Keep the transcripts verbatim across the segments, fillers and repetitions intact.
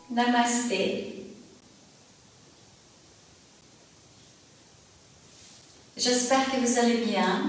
Namasté. J'espère que vous allez bien.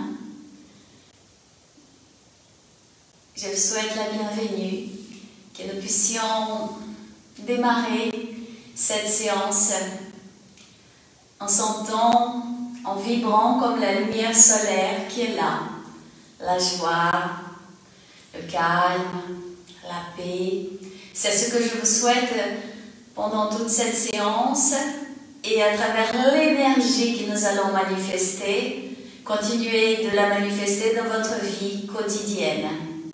Je vous souhaite la bienvenue, que nous puissions démarrer cette séance en sentant, en vibrant comme la lumière solaire qui est là, la joie, le calme, la paix. C'est ce que je vous souhaite pendant toute cette séance et à travers l'énergie que nous allons manifester, continuez de la manifester dans votre vie quotidienne.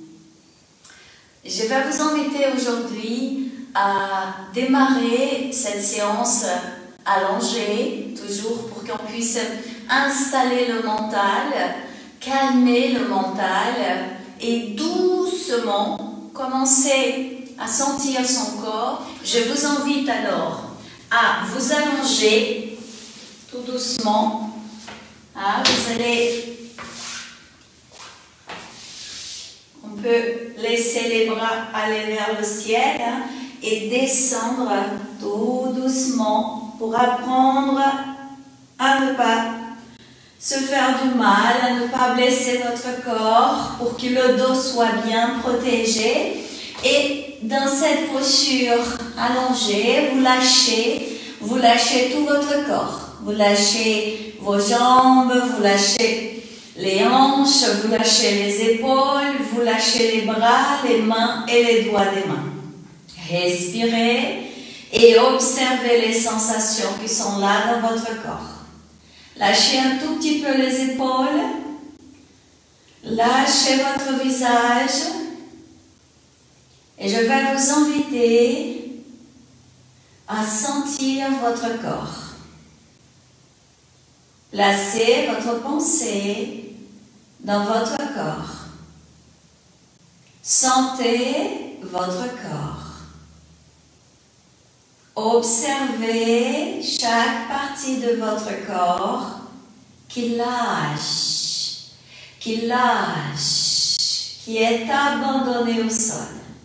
Je vais vous inviter aujourd'hui à démarrer cette séance allongée, toujours pour qu'on puisse installer le mental, calmer le mental et doucement commencer à sentir son corps. Je vous invite alors à vous allonger tout doucement. Ah, vous allez, on peut laisser les bras aller vers le ciel hein, et descendre tout doucement pour apprendre à ne pas se faire du mal, à ne pas blesser votre corps pour que le dos soit bien protégé. Et dans cette posture allongée, vous lâchez, vous lâchez tout votre corps. Vous lâchez vos jambes, vous lâchez les hanches, vous lâchez les épaules, vous lâchez les bras, les mains et les doigts des mains. Respirez et observez les sensations qui sont là dans votre corps. Lâchez un tout petit peu les épaules. Lâchez votre visage. Et je vais vous inviter à sentir votre corps. Placez votre pensée dans votre corps. Sentez votre corps. Observez chaque partie de votre corps qui lâche, qui lâche, qui est abandonnée au sol.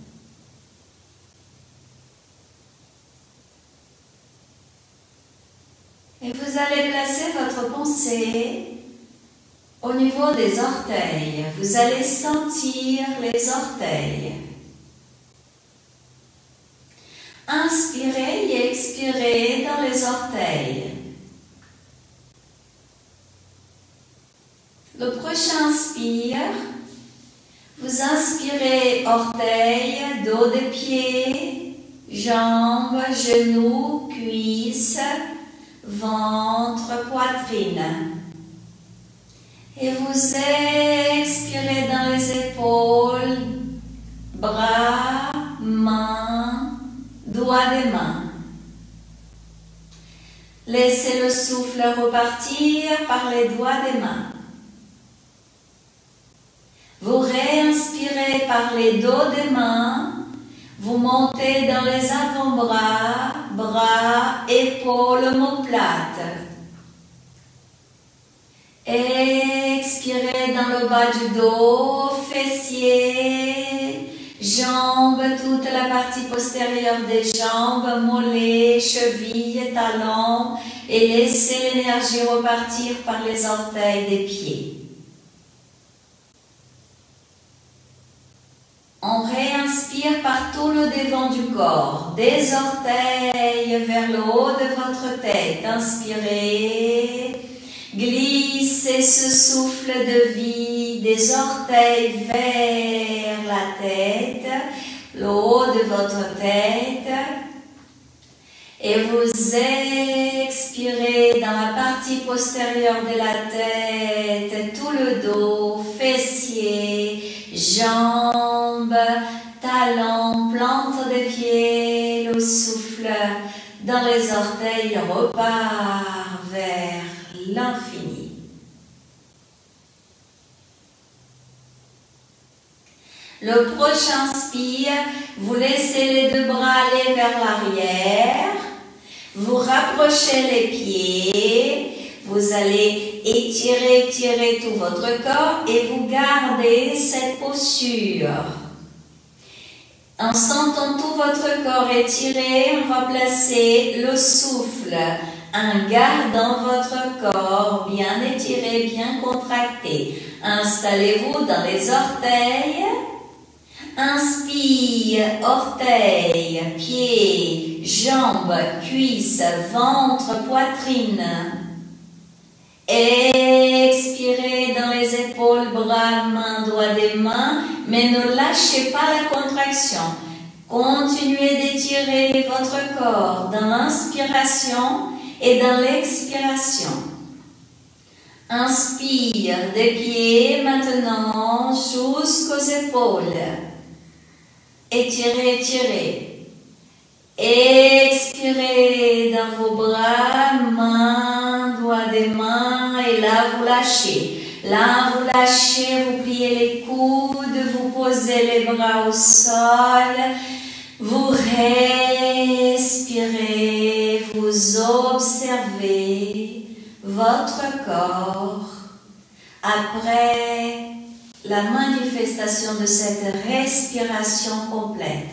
Et vous allez placer votre pensée au niveau des orteils. Vous allez sentir les orteils. Inspirez et expirez dans les orteils. Le prochain inspire. Vous inspirez orteils, dos des pieds, jambes, genoux, cuisses, ventre, poitrine. Et vous expirez dans les épaules, bras, mains, doigts des mains. Laissez le souffle repartir par les doigts des mains. Vous réinspirez par les dos des mains. Vous montez dans les avant-bras, bras, épaules, omoplates. Expirez dans le bas du dos, fessiers, jambes, toute la partie postérieure des jambes, mollets, chevilles, talons. Et laissez l'énergie repartir par les orteils des pieds. On réinspire par tout le devant du corps, des orteils vers le haut de votre tête. Inspirez, glissez ce souffle de vie des orteils vers la tête, le haut de votre tête. Et vous expirez dans la partie postérieure de la tête, tout le dos, fessiers, jambes, talons, plante des pieds, le souffle dans les orteils repart vers l'infini. Le prochain inspire, vous laissez les deux bras aller vers l'arrière, vous rapprochez les pieds, vous allez étirer, étirer tout votre corps et vous gardez cette posture. En sentant tout votre corps étiré, on va placer le souffle en gardant votre corps bien étiré, bien contracté. Installez-vous dans les orteils. Inspire, orteils, pieds, jambes, cuisses, ventre, poitrine. Expirez dans les épaules, bras, mains, doigts des mains, mais ne lâchez pas la contraction. Continuez d'étirer votre corps dans l'inspiration et dans l'expiration. Inspire des pieds maintenant jusqu'aux épaules. Étirez, étirez. Expirez dans vos bras, mains, doigts des mains, et là vous lâchez. Là vous lâchez, vous pliez les coudes, vous posez les bras au sol, vous respirez, vous observez votre corps après la manifestation de cette respiration complète.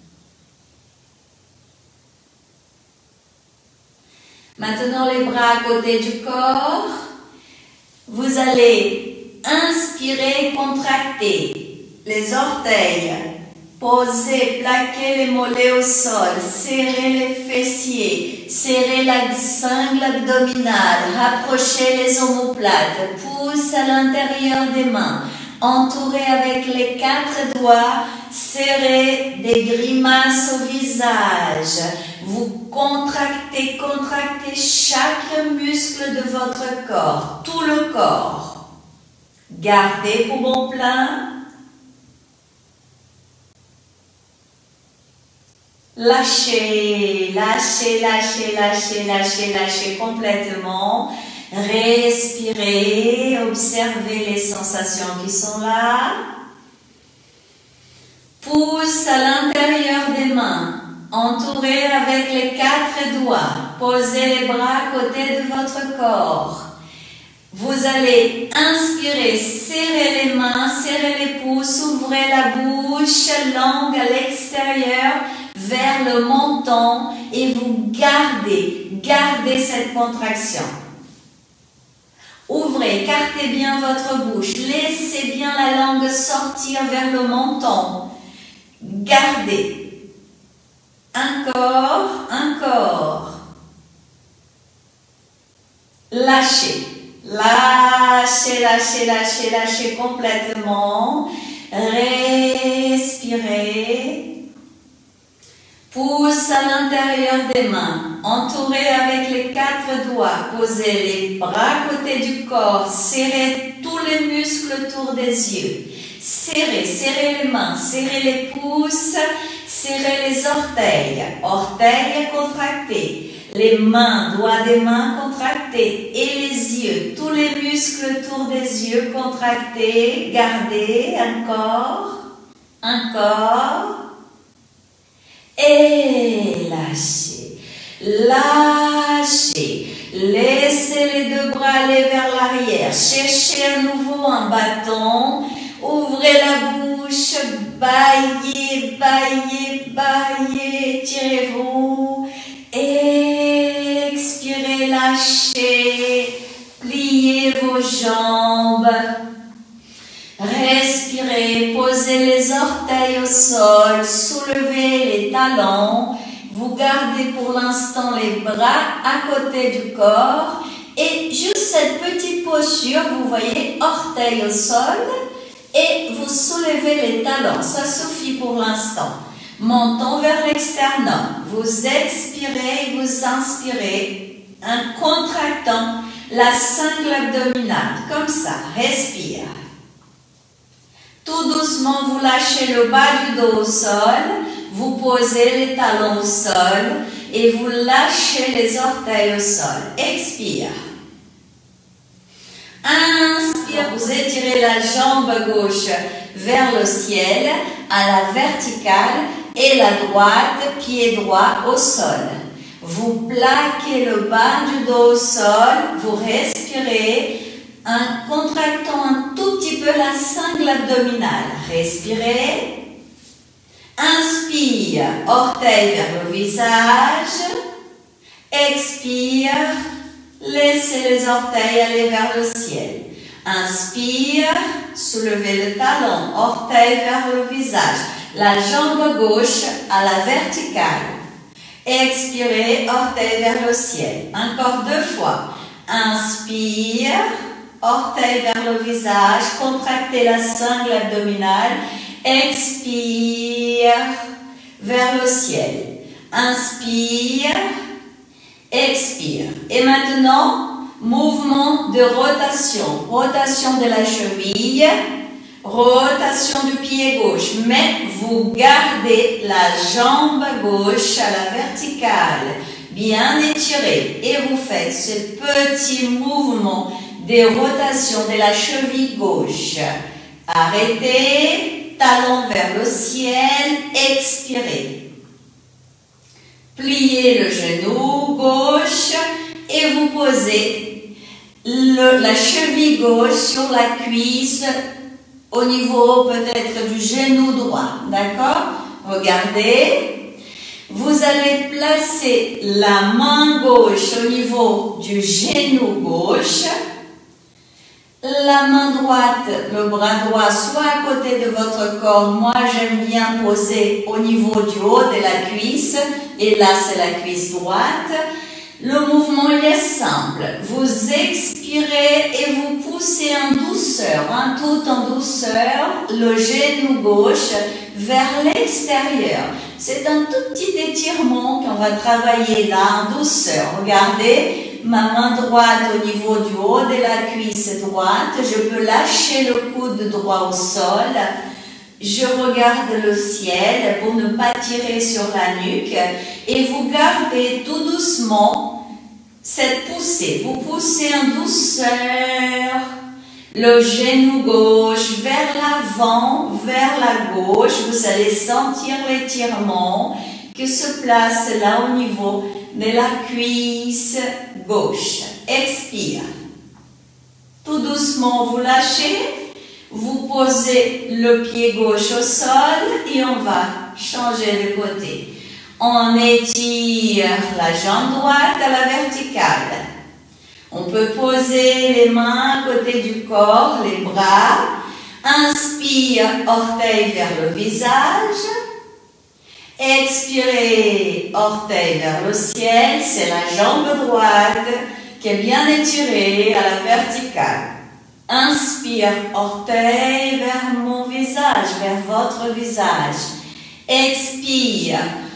Maintenant, les bras à côté du corps. Vous allez inspirer, contracter les orteils. Posez, plaquez les mollets au sol. Serrez les fessiers. Serrez la sangle abdominale. Rapprochez les omoplates. Pousse à l'intérieur des mains. Entourez avec les quatre doigts. Serrez des grimaces au visage. Vous contractez, contractez chaque muscle de votre corps, tout le corps. Gardez poumon plein. Lâchez, lâchez, lâchez, lâchez, lâchez, lâchez complètement. Respirez, observez les sensations qui sont là. Pousse à l'intérieur des mains. Entourez avec les quatre doigts. Posez les bras à côté de votre corps. Vous allez inspirer, serrer les mains, serrer les pouces, ouvrez la bouche, langue à l'extérieur, vers le menton et vous gardez, gardez cette contraction. Ouvrez, écartez bien votre bouche, laissez bien la langue sortir vers le menton. Gardez. Encore, encore. Lâchez, lâchez, lâchez, lâchez, lâchez complètement. Respirez. Pousse à l'intérieur des mains. Entourez avec les quatre doigts. Posez les bras à côté du corps. Serrez tous les muscles autour des yeux. Serrez, serrez les mains, serrez les pouces. Serrez les orteils, orteils contractés, les mains, doigts des mains contractés et les yeux, tous les muscles autour des yeux contractés, gardez, encore, encore, et lâchez, lâchez, laissez les deux bras aller vers l'arrière, cherchez à nouveau un bâton, ouvrez la bouche, baillez, baillez, baillez, tirez-vous, expirez, lâchez, pliez vos jambes, respirez, posez les orteils au sol, soulevez les talons, vous gardez pour l'instant les bras à côté du corps et juste cette petite posture, vous voyez, orteils au sol, et vous soulevez les talons, ça suffit pour l'instant. Menton vers l'externum, vous expirez et vous inspirez en contractant la sangle abdominale, comme ça, respire. Tout doucement, vous lâchez le bas du dos au sol, vous posez les talons au sol et vous lâchez les orteils au sol. Expire. Inspire, vous étirez la jambe gauche vers le ciel, à la verticale, et la droite, pied droit au sol. Vous plaquez le bas du dos au sol, vous respirez en contractant un tout petit peu la sangle abdominale. Respirez. Inspirez. Inspire, orteil vers le visage. Expire, laissez les orteils aller vers le ciel. Inspire, soulevez le talon, orteil vers le visage. La jambe gauche à la verticale. Expirez, orteil vers le ciel. Encore deux fois. Inspire, orteil vers le visage. Contractez la sangle abdominale. Expire, vers le ciel. Inspire, expire. Et maintenant, mouvement de rotation. Rotation de la cheville. Rotation du pied gauche, mais vous gardez la jambe gauche à la verticale, bien étirée, et vous faites ce petit mouvement de rotation de la cheville gauche. Arrêtez, talon vers le ciel, expirez. Pliez le genou gauche et vous posez le, la cheville gauche sur la cuisse au niveau peut-être du genou droit, d'accord? Regardez, vous allez placer la main gauche au niveau du genou gauche, la main droite, le bras droit, soit à côté de votre corps. Moi, j'aime bien poser au niveau du haut de la cuisse, et là, c'est la cuisse droite. Le mouvement, il est simple. Vous expirez et vous poussez en douceur, hein, tout en douceur, le genou gauche vers l'extérieur. C'est un tout petit étirement qu'on va travailler là en douceur. Regardez, ma main droite au niveau du haut de la cuisse droite. Je peux lâcher le coude droit au sol. Je regarde le ciel pour ne pas tirer sur la nuque et vous gardez tout doucement cette poussée. Vous poussez en douceur le genou gauche vers l'avant, vers la gauche. Vous allez sentir l'étirement qui se place là au niveau de la cuisse gauche. Expire. Tout doucement, vous lâchez. Vous posez le pied gauche au sol et on va changer de côté. On étire la jambe droite à la verticale. On peut poser les mains à côté du corps, les bras. Inspire, orteil vers le visage. Expirez, orteil vers le ciel. C'est la jambe droite qui est bien étirée à la verticale. Inspire, orteil vers mon visage, vers votre visage. Expire,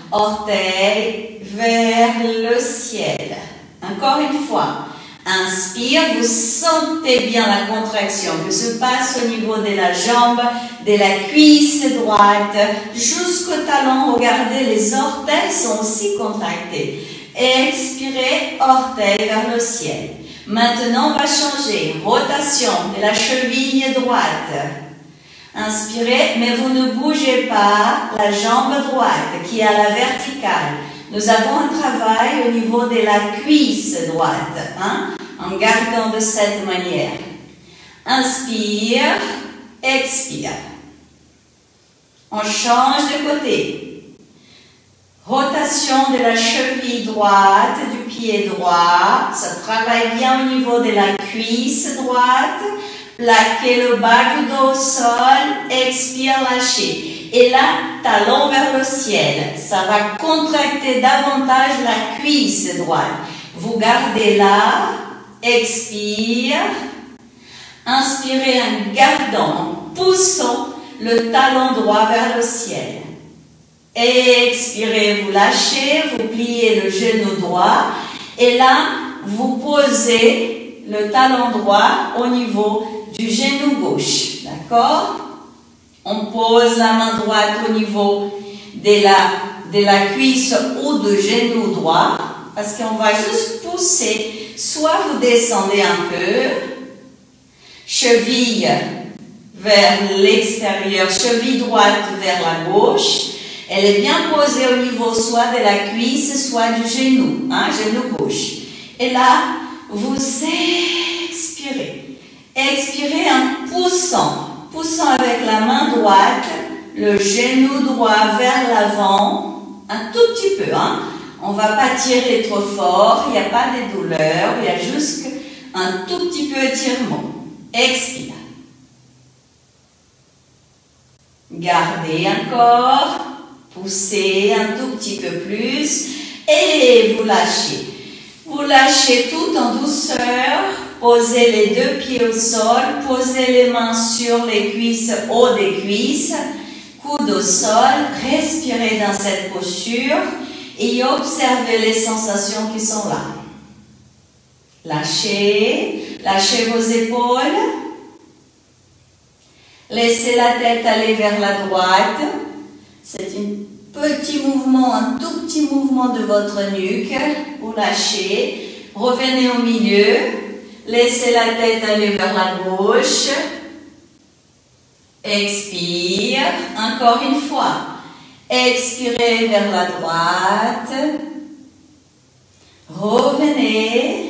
orteil vers le ciel. Encore une fois. Inspire, vous sentez bien la contraction qui se passe au niveau de la jambe, de la cuisse droite, jusqu'au talon. Regardez, les orteils sont aussi contractés. Expirez, orteil vers le ciel. Maintenant, on va changer. Rotation de la cheville droite. Inspirez, mais vous ne bougez pas la jambe droite qui est à la verticale. Nous avons un travail au niveau de la cuisse droite, hein, en gardant de cette manière. Inspire, expire. On change de côté. Rotation de la cheville droite, du pied droit. Ça travaille bien au niveau de la cuisse droite. Plaquez le bas du dos au sol. Expire, lâchez. Et là, talon vers le ciel. Ça va contracter davantage la cuisse droite. Vous gardez là. Expire. Inspirez en gardant, en poussant le talon droit vers le ciel. Expirez, vous lâchez, vous pliez le genou droit et là, vous posez le talon droit au niveau du genou gauche, d'accord? On pose la main droite au niveau de la, de la cuisse ou du genou droit parce qu'on va juste pousser, soit vous descendez un peu, cheville vers l'extérieur, cheville droite vers la gauche. Elle est bien posée au niveau soit de la cuisse, soit du genou, hein, genou gauche. Et là, vous expirez. Expirez en poussant, poussant avec la main droite le genou droit vers l'avant, un tout petit peu, hein. On ne va pas tirer trop fort, il n'y a pas de douleur, il y a juste un tout petit peu étirement. Expire. Gardez encore, poussez un tout petit peu plus et vous lâchez. Vous lâchez tout en douceur, posez les deux pieds au sol, posez les mains sur les cuisses, haut des cuisses, coude au sol, respirez dans cette posture et observez les sensations qui sont là. Lâchez, lâchez vos épaules, laissez la tête aller vers la droite, c'est un petit mouvement, un tout petit mouvement de votre nuque, vous lâchez, revenez au milieu, laissez la tête aller vers la gauche, expire, encore une fois, expirez vers la droite, revenez,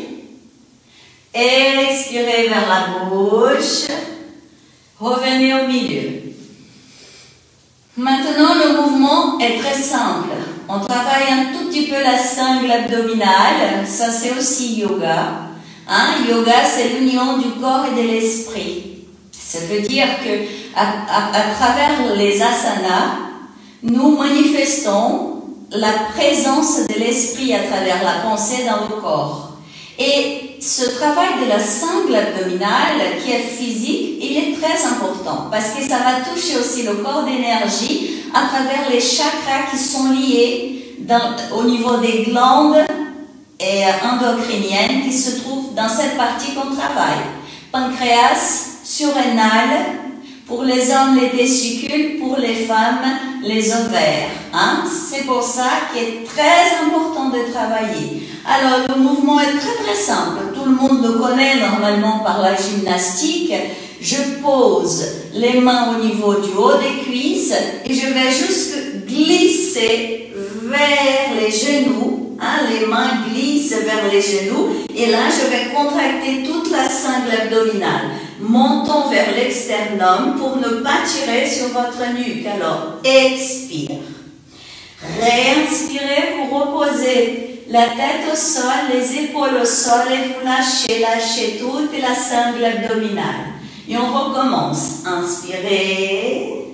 expirez vers la gauche, revenez au milieu. Maintenant, le mouvement est très simple. On travaille un tout petit peu la sangle abdominale. Ça, c'est aussi yoga. Hein? Yoga, c'est l'union du corps et de l'esprit. Ça veut dire que à, à, à travers les asanas, nous manifestons la présence de l'esprit à travers la pensée dans le corps. Et ce travail de la sangle abdominale qui est physique, il est très important parce que ça va toucher aussi le corps d'énergie à travers les chakras qui sont liés dans, au niveau des glandes et endocriniennes qui se trouvent dans cette partie qu'on travaille. Pancréas, surrénal, pour les hommes les testicules, pour les femmes les ovaires. Hein? C'est pour ça qu'il est très important de travailler. Alors le mouvement est très très simple, tout le monde le connaît normalement par la gymnastique. Je pose les mains au niveau du haut des cuisses et je vais juste glisser vers les genoux, hein, les mains glissent vers les genoux et là je vais contracter toute la sangle abdominale. Montons vers l'externum pour ne pas tirer sur votre nuque. Alors expire, réinspirez, vous reposez la tête au sol, les épaules au sol et vous lâchez, lâchez toute la sangle abdominale. Et on recommence. Inspirez.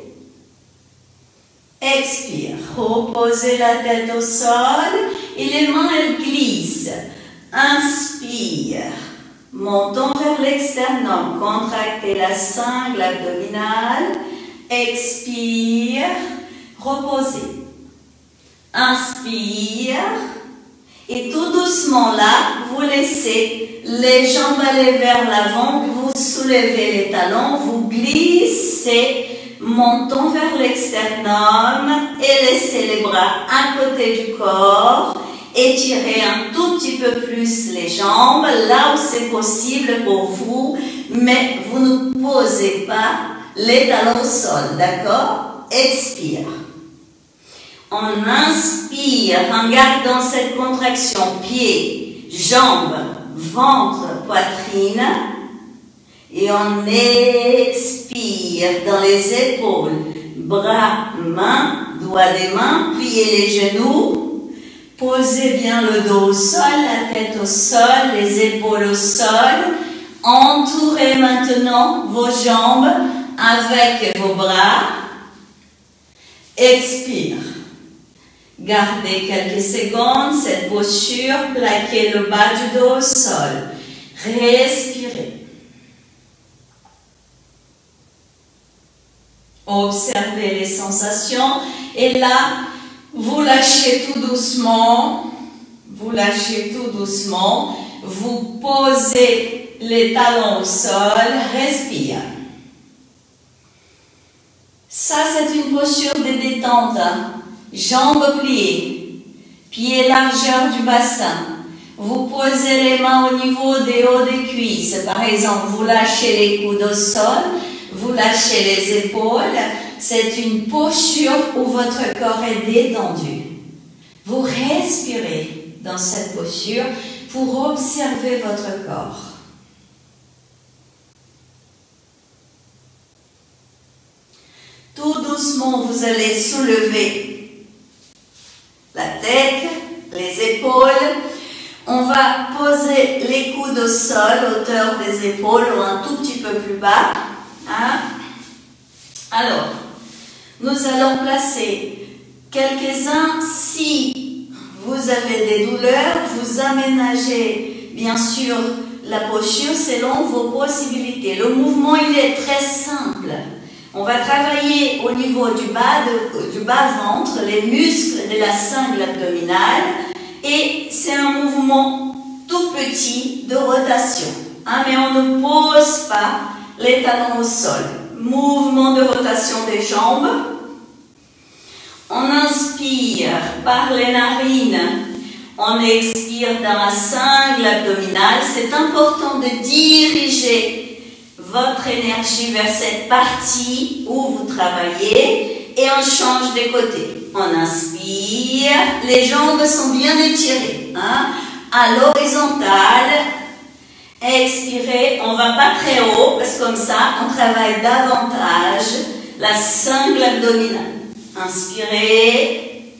Expire. Reposez la tête au sol et les mains elles glissent. Inspire. Montons vers l'externum. Contractez la sangle abdominale. Expire. Reposez. Inspire. Et tout doucement là, vous laissez les jambes aller vers l'avant, vous soulevez les talons, vous glissez, montons vers l'externum et laissez les bras à côté du corps. Étirez un tout petit peu plus les jambes, là où c'est possible pour vous, mais vous ne posez pas les talons au sol, d'accord? Expire. On inspire en gardant cette contraction, pieds, jambes, ventre, poitrine. Et on expire dans les épaules, bras, mains, doigts des mains, pliez les genoux. Posez bien le dos au sol, la tête au sol, les épaules au sol. Entourez maintenant vos jambes avec vos bras. Expire. Gardez quelques secondes cette posture, plaquez le bas du dos au sol. Respirez. Observez les sensations et là, vous lâchez tout doucement, vous lâchez tout doucement, vous posez les talons au sol, respire. Ça, c'est une posture de détente. Jambes pliées, pieds largeur du bassin. Vous posez les mains au niveau des hauts des cuisses. Par exemple, vous lâchez les coudes au sol, vous lâchez les épaules. C'est une posture où votre corps est détendu. Vous respirez dans cette posture pour observer votre corps. Tout doucement, vous allez soulever la tête, les épaules. On va poser les coudes au sol, hauteur des épaules ou un tout petit peu plus bas. Hein? Alors, nous allons placer quelques-uns. Si vous avez des douleurs, vous aménagez bien sûr la posture selon vos possibilités. Le mouvement, il est très simple. On va travailler au niveau du bas, de, du bas-ventre, les muscles de la cingle abdominale. Et c'est un mouvement tout petit de rotation. Hein, mais on ne pose pas les talons au sol. Mouvement de rotation des jambes. On inspire par les narines. On expire dans la cingle abdominale. C'est important de diriger votre énergie vers cette partie où vous travaillez et on change de côté. On inspire, les jambes sont bien étirées, hein, à l'horizontale. Expirez, on ne va pas très haut parce que comme ça on travaille davantage la cingle abdominale. Inspirez,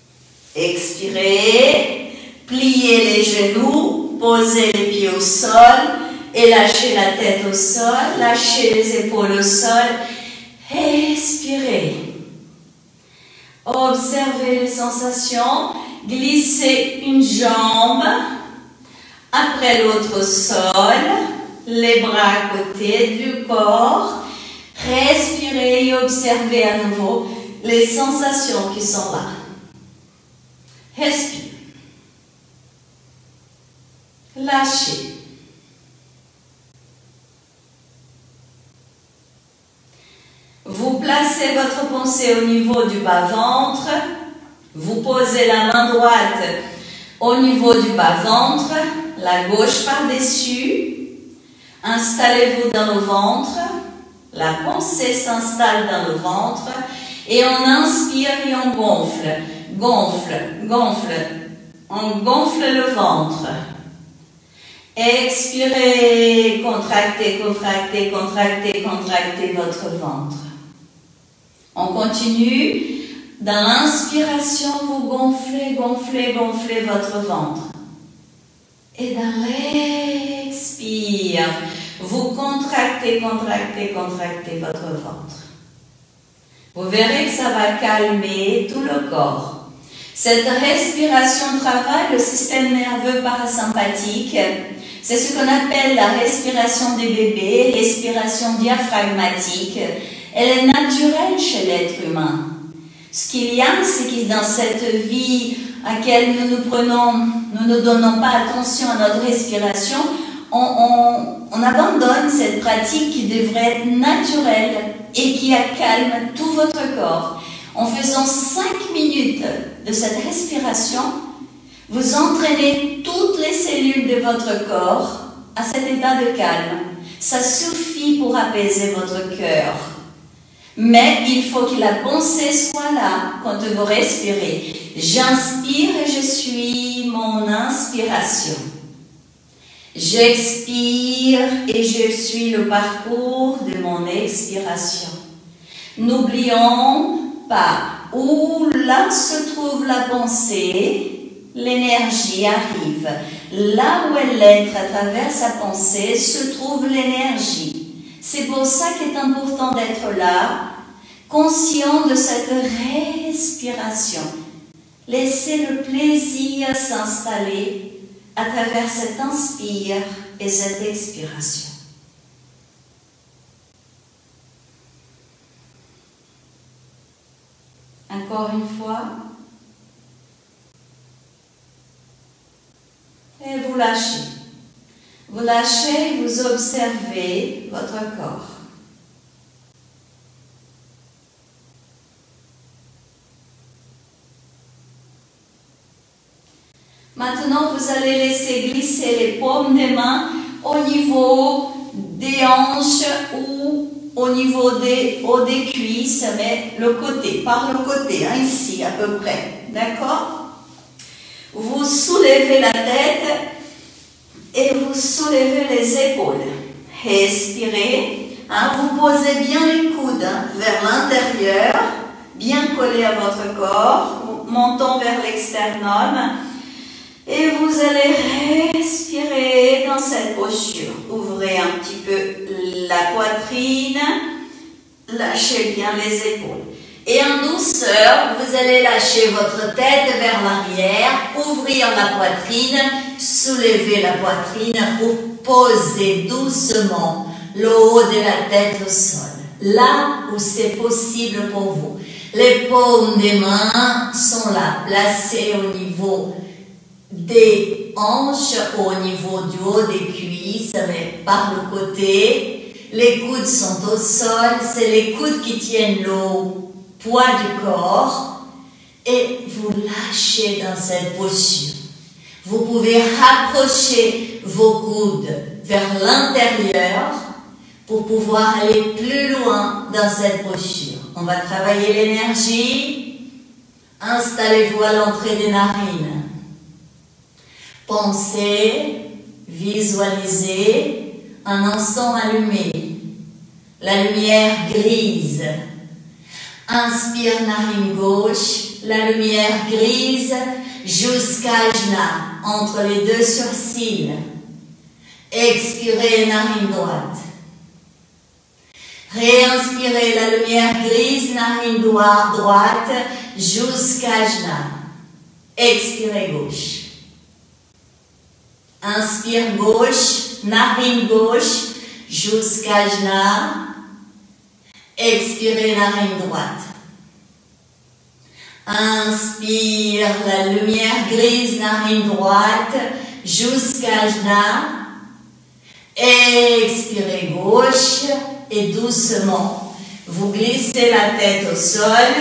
expirez, pliez les genoux, posez les pieds au sol et lâchez la tête au sol, lâchez les épaules au sol. Expirez. Observez les sensations. Glissez une jambe après l'autre au sol. Les bras à côté du corps. Respirez et observez à nouveau les sensations qui sont là. Respire. Lâchez. Vous placez votre pensée au niveau du bas-ventre. Vous posez la main droite au niveau du bas-ventre, la gauche par-dessus. Installez-vous dans le ventre. La pensée s'installe dans le ventre. Et on inspire et on gonfle. Gonfle, gonfle. On gonfle le ventre. Expirez, contractez, contractez, contractez, contractez votre ventre. On continue. Dans l'inspiration, vous gonflez, gonflez, gonflez votre ventre. Et dans l'expire, vous contractez, contractez, contractez votre ventre. Vous verrez que ça va calmer tout le corps. Cette respiration travaille le système nerveux parasympathique. C'est ce qu'on appelle la respiration des bébés, respiration diaphragmatique. Elle est naturelle chez l'être humain. Ce qu'il y a, c'est que dans cette vie à laquelle nous nous prenons, nous ne donnons pas attention à notre respiration, on, on, on abandonne cette pratique qui devrait être naturelle et qui calme tout votre corps. En faisant cinq minutes de cette respiration, vous entraînez toutes les cellules de votre corps à cet état de calme. Ça suffit pour apaiser votre cœur. Mais il faut que la pensée soit là quand vous respirez. J'inspire et je suis mon inspiration. J'expire et je suis le parcours de mon expiration. N'oublions pas où là se trouve la pensée, l'énergie arrive. Là où elle est à travers sa pensée se trouve l'énergie. C'est pour ça qu'il est important d'être là, conscient de cette respiration. Laissez le plaisir s'installer à travers cet inspire et cette expiration. Encore une fois. Et vous lâchez. Vous lâchez, vous observez votre corps. Maintenant, vous allez laisser glisser les paumes des mains au niveau des hanches ou au niveau des, au des cuisses, mais le côté, par le côté, hein, ici à peu près. D'accord? Vous soulevez la tête et vous soulevez les épaules. Respirez. Hein, vous posez bien les coudes hein, vers l'intérieur bien collé à votre corps, montons vers l'externum et vous allez respirer dans cette posture. Ouvrez un petit peu la poitrine, lâchez bien les épaules. Et en douceur, vous allez lâcher votre tête vers l'arrière, ouvrir la poitrine, soulever la poitrine pour poser doucement le haut de la tête au sol. Là où c'est possible pour vous. Les paumes des mains sont là, placées au niveau des hanches, au niveau du haut des cuisses, mais par le côté. Les coudes sont au sol, c'est les coudes qui tiennent le poids du corps. Et vous lâchez dans cette posture. Vous pouvez rapprocher vos coudes vers l'intérieur pour pouvoir aller plus loin dans cette posture. On va travailler l'énergie. Installez-vous à l'entrée des narines. Pensez, visualisez un encens allumé. La lumière grise. Inspire narine gauche, la lumière grise jusqu'à ajna, entre les deux sourcils. Expirez narine droite. Réinspirez la lumière grise, narine droite, jusqu'à ajna. Expirez gauche. Inspire gauche, narine gauche, jusqu'à ajna. Expirez narine droite. Inspire la lumière grise, narine droite, jusqu'à ajna. Expirez gauche. Et doucement, vous glissez la tête au sol,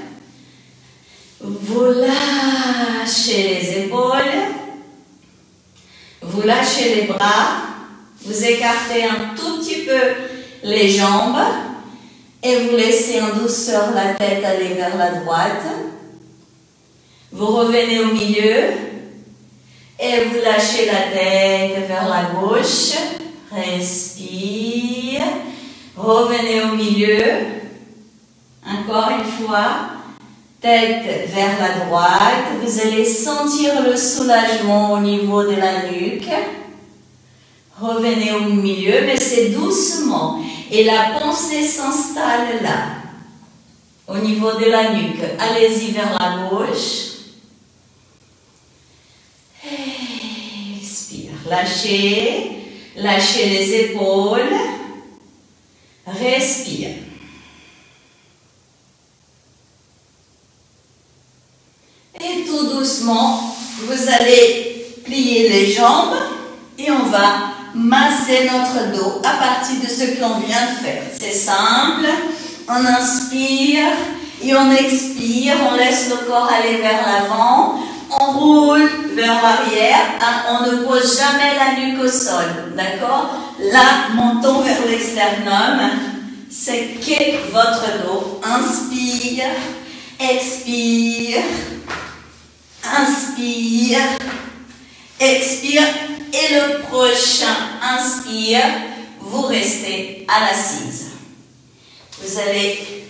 vous lâchez les épaules, vous lâchez les bras, vous écartez un tout petit peu les jambes et vous laissez en douceur la tête aller vers la droite. Vous revenez au milieu et vous lâchez la tête vers la gauche. Respire. Revenez au milieu, encore une fois, tête vers la droite, vous allez sentir le soulagement au niveau de la nuque. Revenez au milieu, mais c'est doucement, et la pensée s'installe là, au niveau de la nuque. Allez-y vers la gauche. Expire, lâchez, lâchez les épaules. Respire. Et tout doucement, vous allez plier les jambes et on va masser notre dos à partir de ce qu'on vient de faire. C'est simple. On inspire et on expire. On laisse le corps aller vers l'avant. On roule vers l'arrière. On ne pose jamais la nuque au sol. D'accord? Là, montons vers l'externum. C'est que votre dos. Inspire. Expire. Inspire. Expire. Et le prochain, inspire. Vous restez à l'assise. Vous allez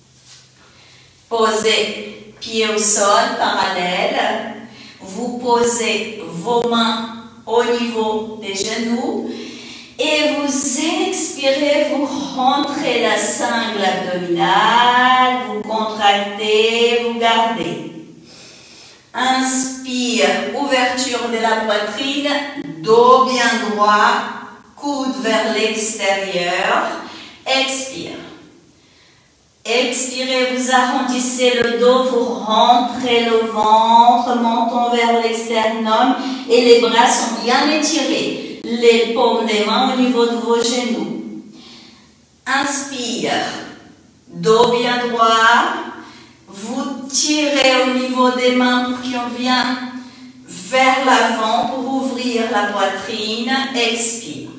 poser pied au sol parallèle. Vous posez vos mains au niveau des genoux. Et vous expirez, vous rentrez la sangle abdominale, vous contractez, vous gardez. Inspire, ouverture de la poitrine, dos bien droit, coude vers l'extérieur. Expire. Expirez, vous arrondissez le dos, vous rentrez le ventre, montons vers l'externum et les bras sont bien étirés. Les paumes des mains au niveau de vos genoux. Inspire, dos bien droit. Vous tirez au niveau des mains pour qu'on vienne vers l'avant pour ouvrir la poitrine. Expire.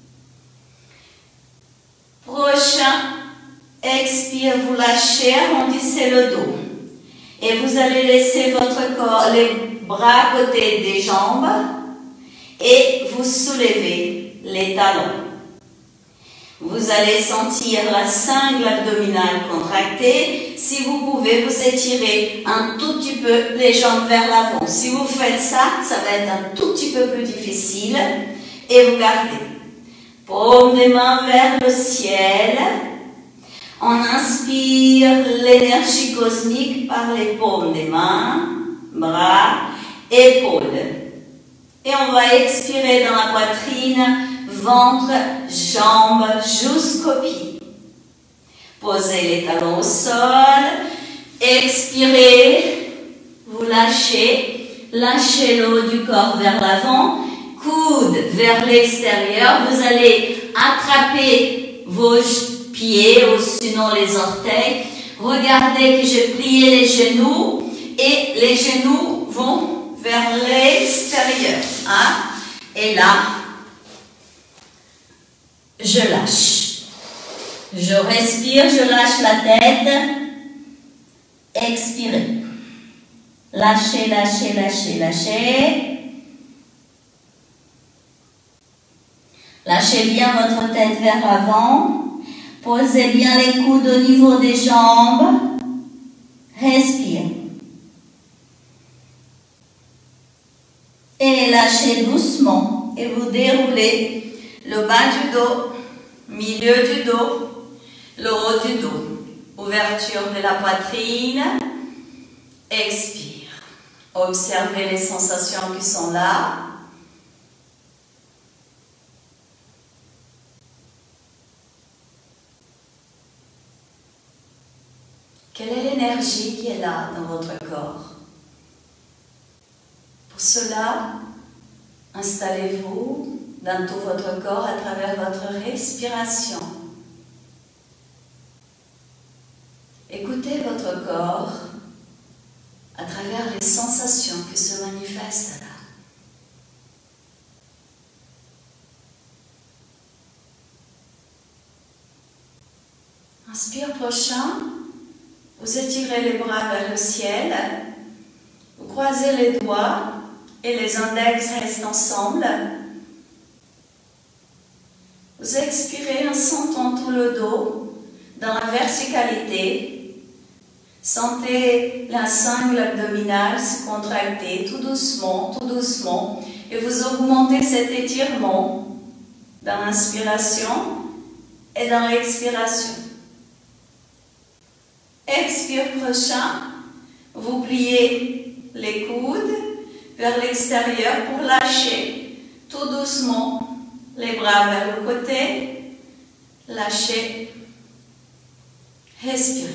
Prochain, expire, vous lâchez, arrondissez le dos. Et vous allez laisser votre corps, les bras à côté des jambes. Et vous soulevez les talons. Vous allez sentir la cingle abdominale contractée. Si vous pouvez, vous étirez un tout petit peu les jambes vers l'avant. Si vous faites ça, ça va être un tout petit peu plus difficile. Et vous gardez. Paume des mains vers le ciel. On inspire l'énergie cosmique par les paumes des mains, bras, épaules. Et on va expirer dans la poitrine, ventre, jambes jusqu'aux pieds. Posez les talons au sol. Expirez. Vous lâchez. Lâchez le haut du corps vers l'avant. Coude vers l'extérieur. Vous allez attraper vos pieds ou sinon les orteils. Regardez que j'ai plié les genoux. Et les genoux vont vers l'extérieur. Hein? Et là, je lâche. Je respire, je lâche la tête. Expirez. Lâchez, lâchez, lâchez, lâchez. Lâchez bien votre tête vers l'avant. Posez bien les coudes au niveau des jambes. Respire. Et lâchez doucement. Et vous déroulez le bas du dos, milieu du dos, le haut du dos. Ouverture de la poitrine. Expire. Observez les sensations qui sont là. Quelle est l'énergie qui est là dans votre corps? Pour cela, installez-vous dans tout votre corps à travers votre respiration. Écoutez votre corps à travers les sensations qui se manifestent là. Inspire prochain, vous étirez les bras vers le ciel, vous croisez les doigts et les index restent ensemble. Vous expirez en sentant tout le dos dans la verticalité. Sentez la sangle abdominale se contracter tout doucement, tout doucement. Et vous augmentez cet étirement dans l'inspiration et dans l'expiration. Expire prochain, vous pliez les coudes vers l'extérieur pour lâcher tout doucement les bras vers le côté. Lâchez. Respirez.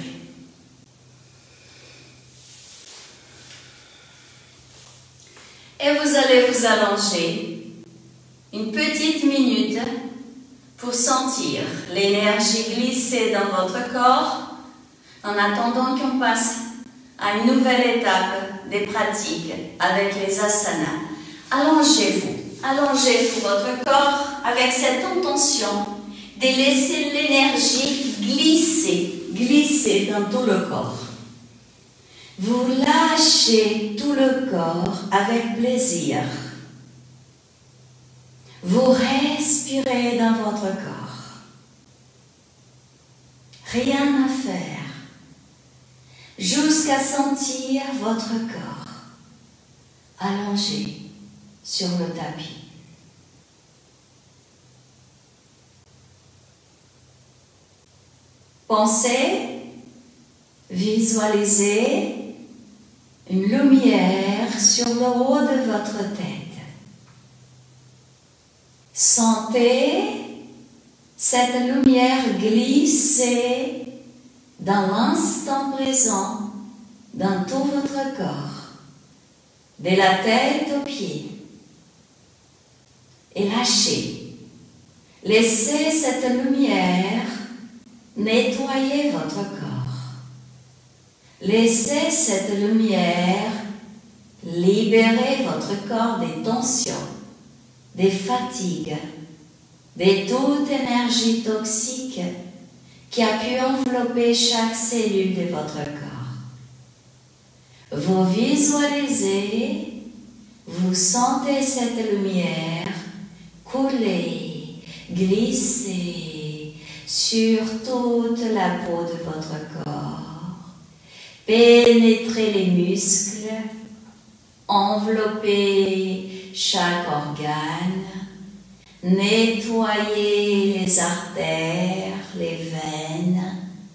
Et vous allez vous allonger une petite minute pour sentir l'énergie glisser dans votre corps en attendant qu'on passe à une nouvelle étape des pratiques avec les asanas. Allongez-vous, allongez-vous votre corps avec cette intention de laisser l'énergie glisser, glisser dans tout le corps. Vous lâchez tout le corps avec plaisir. Vous respirez dans votre corps. Rien à faire. Jusqu'à sentir votre corps allongé sur le tapis. Pensez, visualisez une lumière sur le haut de votre tête. Sentez cette lumière glisser dans l'instant présent, dans tout votre corps, de la tête aux pieds. Et lâchez. Laissez cette lumière nettoyer votre corps. Laissez cette lumière libérer votre corps des tensions, des fatigues, de toute énergie toxique qui a pu envelopper chaque cellule de votre corps. Vous visualisez, vous sentez cette lumière couler, glisser, sur toute la peau de votre corps. Pénétrez les muscles, enveloppez chaque organe, nettoyez les artères, les veines,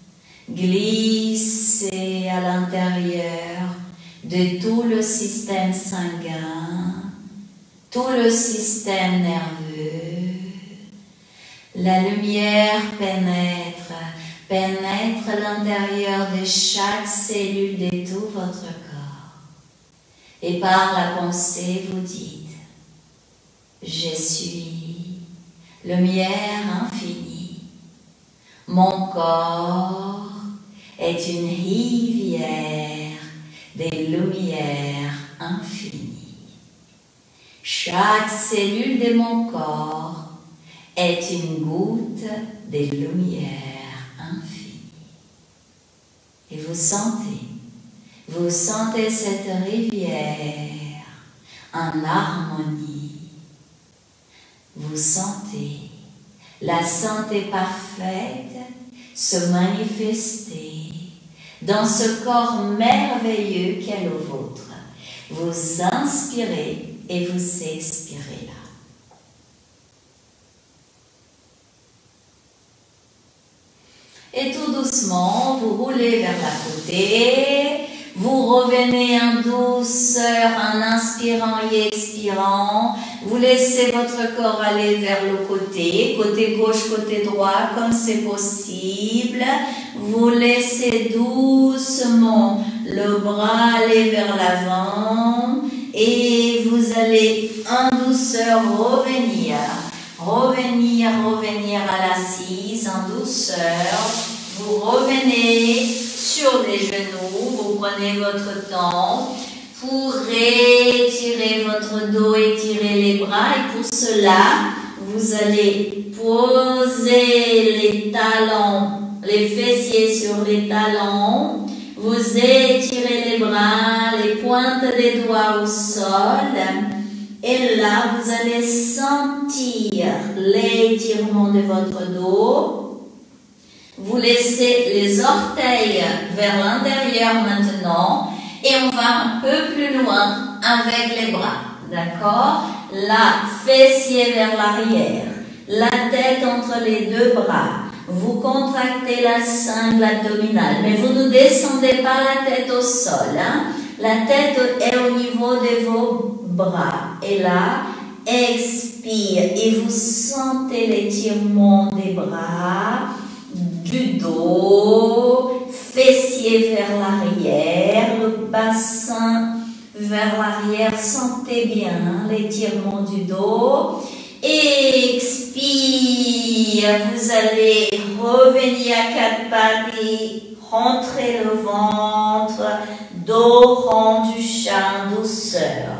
glissez à l'intérieur de tout le système sanguin, tout le système nerveux. La lumière pénètre, pénètre l'intérieur de chaque cellule de tout votre corps. Et par la pensée, vous dites, je suis lumière infinie. Mon corps est une rivière des lumières infinies. Chaque cellule de mon corps est une goutte de lumière infinie. Et vous sentez, vous sentez cette rivière en harmonie. Vous sentez la santé parfaite se manifester dans ce corps merveilleux qu'est le vôtre. Vous inspirez et vous expirez là. Et tout doucement, vous roulez vers la côté, vous revenez en douceur en inspirant et expirant, vous laissez votre corps aller vers le côté, côté gauche, côté droit, comme c'est possible. Vous laissez doucement le bras aller vers l'avant et vous allez en douceur revenir. Revenir, revenir à l'assise en douceur. Vous revenez sur les genoux, vous prenez votre temps pour étirer votre dos, étirer les bras. Et pour cela, vous allez poser les talons, les fessiers sur les talons. Vous étirez les bras, les pointes des doigts au sol. Et là, vous allez sentir l'étirement de votre dos. Vous laissez les orteils vers l'intérieur maintenant. Et on va un peu plus loin avec les bras. D'accord? La fessier vers l'arrière. La tête entre les deux bras. Vous contractez la sangle abdominale. Mais vous ne descendez pas la tête au sol. Hein? La tête est au niveau de vos bras. Et là, expire. Et vous sentez l'étirement des bras, du dos, fessier vers l'arrière, le bassin vers l'arrière. Sentez bien l'étirement du dos. Expire. Vous allez revenir à quatre pattes et rentrer le ventre. Dos rond du chat en douceur.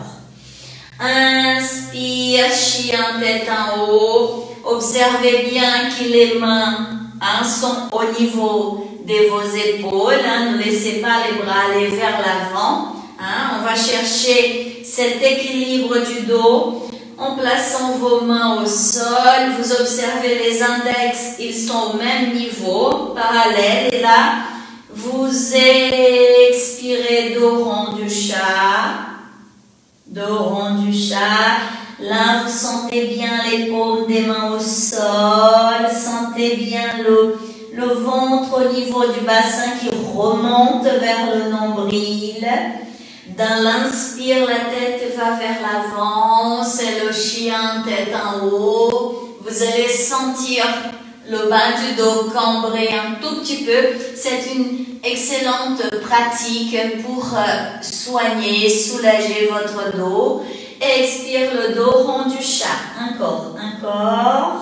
Inspire, chien tête en haut. Observez bien que les mains hein, sont au niveau de vos épaules. Hein. Ne laissez pas les bras aller vers l'avant. Hein. On va chercher cet équilibre du dos en plaçant vos mains au sol. Vous observez les index, ils sont au même niveau, parallèles. Et là, vous expirez dos rond du chat. Dos rond du chat. Là, vous sentez bien les paumes des mains au sol. Sentez bien le, le ventre au niveau du bassin qui remonte vers le nombril. Dans l'inspire, la tête va vers l'avant. C'est le chien, tête en haut. Vous allez sentir le bas du dos cambrer un tout petit peu. C'est une excellente pratique pour euh, soigner, soulager votre dos. Expire le dos rond du chat. Encore, encore.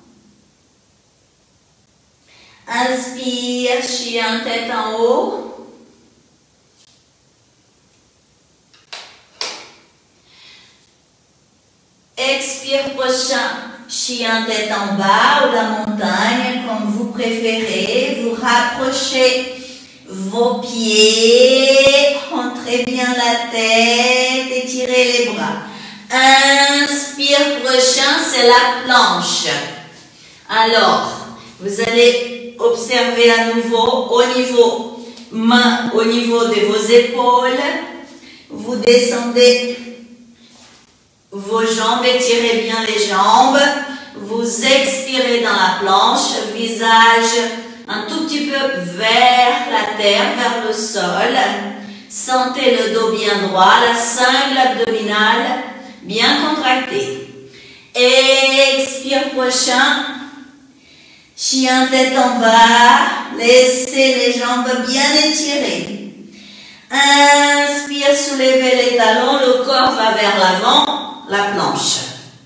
Inspire, chien, tête en haut. Expire, prochain, chien, tête en bas ou la montagne, comme vous préférez. Vous rapprochez vos pieds, rentrez bien la tête, étirez les bras. Inspire, prochain, c'est la planche. Alors, Vous allez observer à nouveau au niveau main, au niveau de vos épaules. Vous descendez vos jambes, étirez bien les jambes. Vous expirez dans la planche, visage un tout petit peu vers la terre, vers le sol. Sentez le dos bien droit, la cingle abdominale bien contractée. Expire prochain. Chien tête en bas. Laissez les jambes bien étirées. Inspire, soulevez les talons, le corps va vers l'avant, la planche.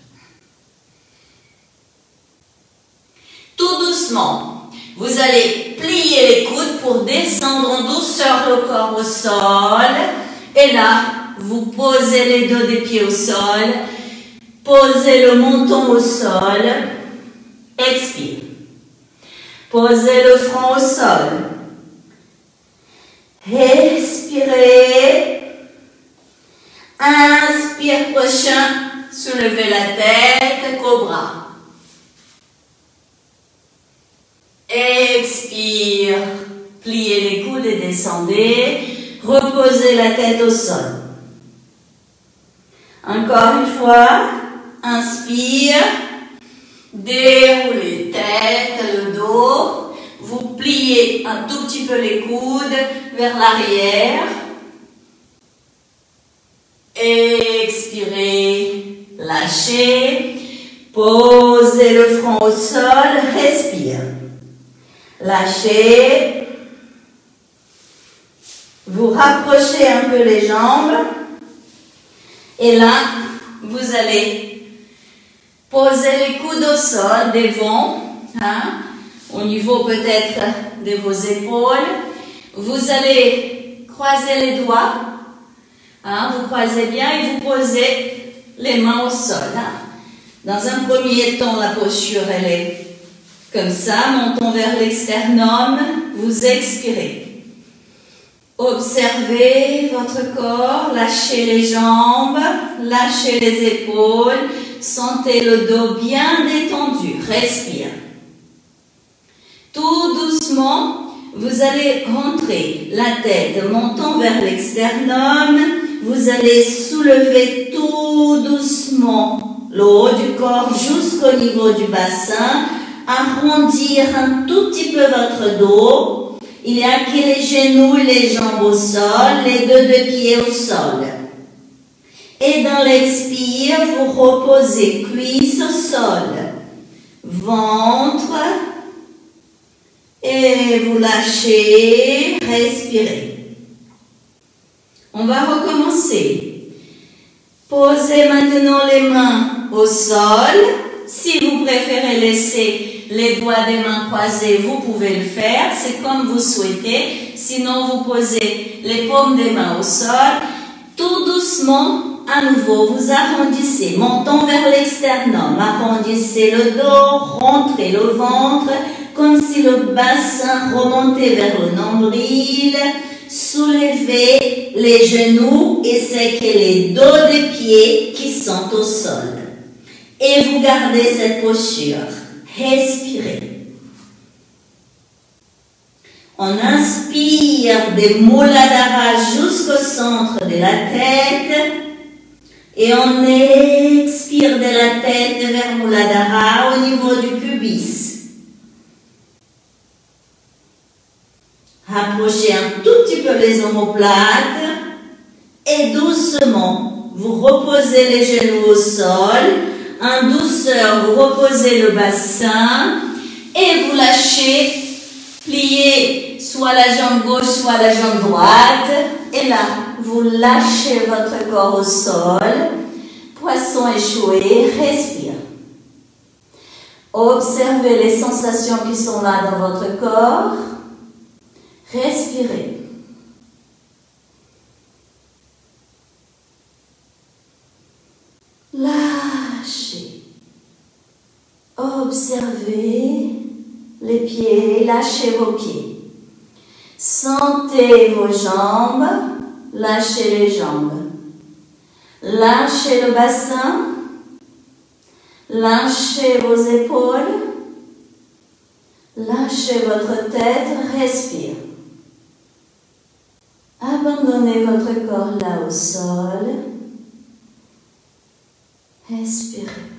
Tout doucement, vous allez plier les coudes pour descendre en douceur le corps au sol. Et là, vous posez les dos des pieds au sol. Posez le menton au sol. Expire. Posez le front au sol. Expirez. Inspire prochain. Soulevez la tête, cobra. Expire, pliez les coudes et descendez, reposez la tête au sol. Encore une fois, inspire, déroulez tête, le dos, vous pliez un tout petit peu les coudes vers l'arrière. Expirez, lâchez, posez le front au sol, respire. Lâchez. Vous rapprochez un peu les jambes. Et là, vous allez poser les coudes au sol, devant, hein, au niveau peut-être de vos épaules. Vous allez croiser les doigts. Hein, vous croisez bien et vous posez les mains au sol. Hein. Dans un premier temps, la posture, elle est comme ça, montons vers l'externum, vous expirez. Observez votre corps, lâchez les jambes, lâchez les épaules, sentez le dos bien détendu, respire. Tout doucement, vous allez rentrer la tête, montant vers l'externum, vous allez soulever tout doucement le haut du corps jusqu'au niveau du bassin, arrondir un tout petit peu votre dos. Il y a que les genoux et les jambes au sol, les deux, deux pieds au sol. Et dans l'expire, vous reposez cuisse au sol, ventre, et vous lâchez, respirez. On va recommencer. Posez maintenant les mains au sol. Si vous préférez laisser les doigts des mains croisés, vous pouvez le faire, c'est comme vous souhaitez. Sinon, vous posez les paumes des mains au sol. Tout doucement, à nouveau, vous arrondissez, montons vers l'externum, arrondissez le dos, rentrez le ventre, comme si le bassin remontait vers le nombril. Soulevez les genoux et c'est que les dos des pieds qui sont au sol. Et vous gardez cette posture. Respirez. On inspire des Muladhara jusqu'au centre de la tête. Et on expire de la tête vers Muladhara au niveau du pubis. Rapprochez un tout petit peu les omoplates. Et doucement, vous reposez les genoux au sol. En douceur, vous reposez le bassin et vous lâchez, pliez soit la jambe gauche, soit la jambe droite. Et là, vous lâchez votre corps au sol. Poisson échoué, respire. Observez les sensations qui sont là dans votre corps. Respirez. Lâchez. Observez les pieds, lâchez vos pieds. Sentez vos jambes, lâchez les jambes. Lâchez le bassin, lâchez vos épaules. Lâchez votre tête, respire. Abandonnez votre corps là au sol. Respirez.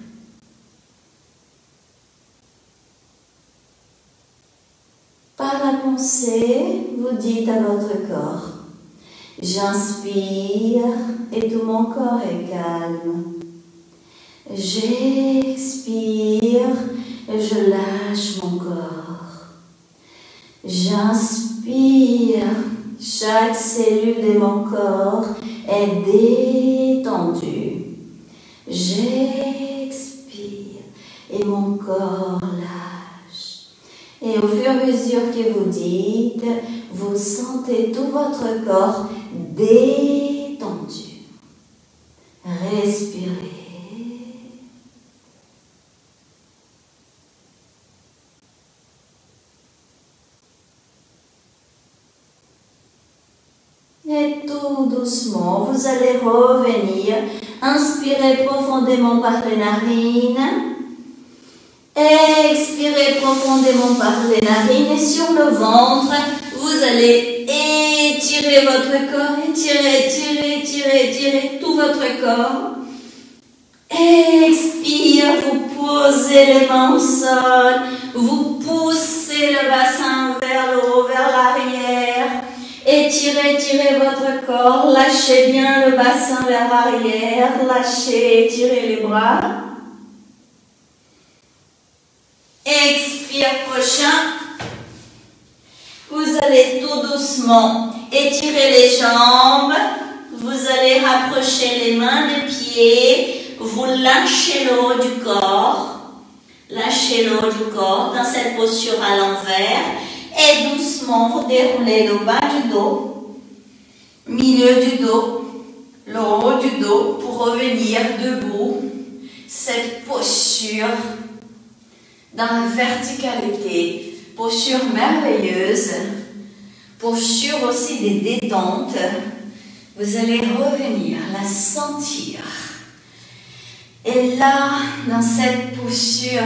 Par la pensée, vous dites à votre corps, j'inspire et tout mon corps est calme. J'expire et je lâche mon corps. J'inspire, chaque cellule de mon corps est détendue. J'expire et mon corps lâche. Et au fur et à mesure que vous dites, vous sentez tout votre corps détendu. Respirez. Et tout doucement, vous allez revenir. Inspirez profondément par les narines. Expirez profondément par les narines. Et sur le ventre, vous allez étirer votre corps. Étirez, étirez, étirez, étirez tout votre corps. Expire, vous posez les mains au sol. Vous poussez le bassin vers le haut, vers l'arrière. Étirez, étirez votre corps, lâchez bien le bassin vers l'arrière, lâchez, étirez les bras. Expire prochain. Vous allez tout doucement étirer les jambes, vous allez rapprocher les mains des pieds, vous lâchez le haut du corps, lâchez le haut du corps dans cette posture à l'envers. Et doucement, vous déroulez le bas du dos, milieu du dos, le haut du dos pour revenir debout. Cette posture dans la verticalité, posture merveilleuse, posture aussi des détentes. Vous allez revenir, la sentir. Et là, dans cette posture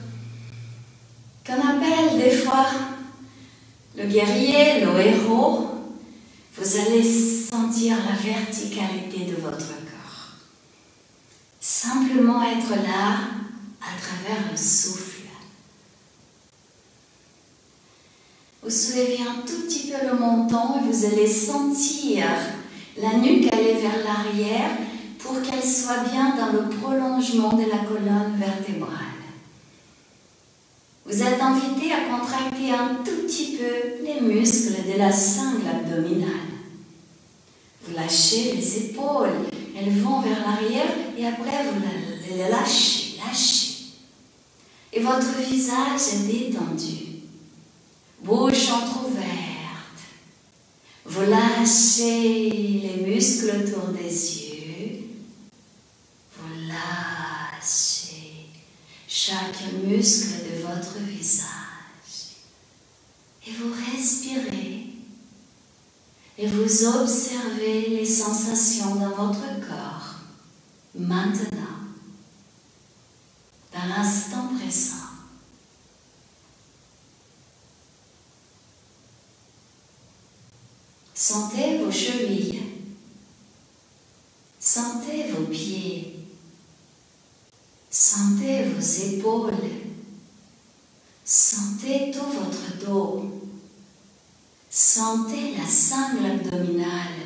qu'on appelle des fois le guerrier, le héros, vous allez sentir la verticalité de votre corps. Simplement être là à travers le souffle. Vous soulevez un tout petit peu le menton et vous allez sentir la nuque aller vers l'arrière pour qu'elle soit bien dans le prolongement de la colonne vertébrale. Vous êtes invité à contracter un tout petit peu les muscles de la sangle abdominale. Vous lâchez les épaules, elles vont vers l'arrière et après vous les lâchez, lâchez. Et votre visage est détendu, bouche entrouverte. Vous lâchez les muscles autour des yeux. Vous lâchez chaque muscle de votre visage. Et vous respirez. Et vous observez les sensations dans votre corps. Maintenant, dans l'instant présent. Sentez vos chevilles. Sentez vos pieds. Sentez vos épaules. Sentez tout votre dos. Sentez la sangle abdominale.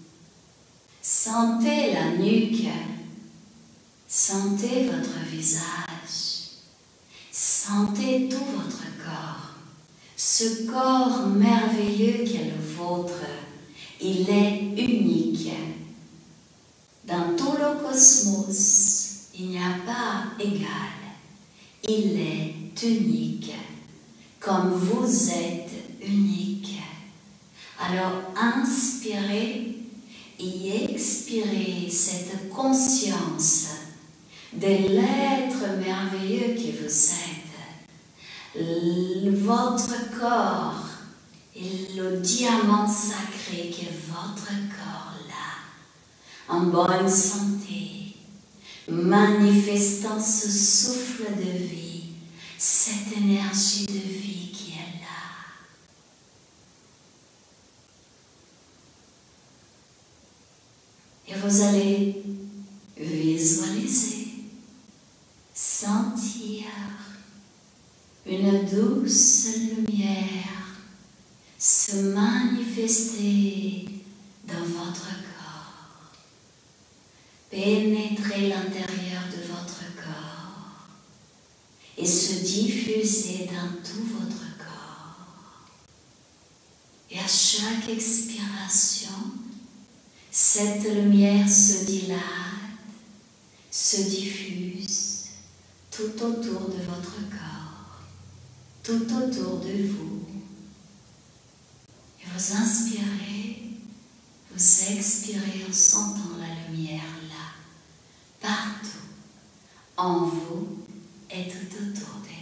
Sentez la nuque. Sentez votre visage. Sentez tout votre corps. Ce corps merveilleux qui est le vôtre, il est unique. Dans tout le cosmos, il n'y a pas égal. Il est unique, comme vous êtes unique. Alors inspirez et expirez cette conscience de l'être merveilleux que vous êtes. Votre corps est le diamant sacré qui est votre corps là, en bonne santé, manifestant ce souffle de vie, cette énergie de vie qui Et vous allez visualiser, sentir une douce lumière se manifester dans votre corps, pénétrer l'intérieur de votre corps et se diffuser dans tout votre corps. Et à chaque expiration, cette lumière se dilate, se diffuse tout autour de votre corps, tout autour de vous. Et vous inspirez, vous expirez en sentant la lumière là, partout, en vous et tout autour de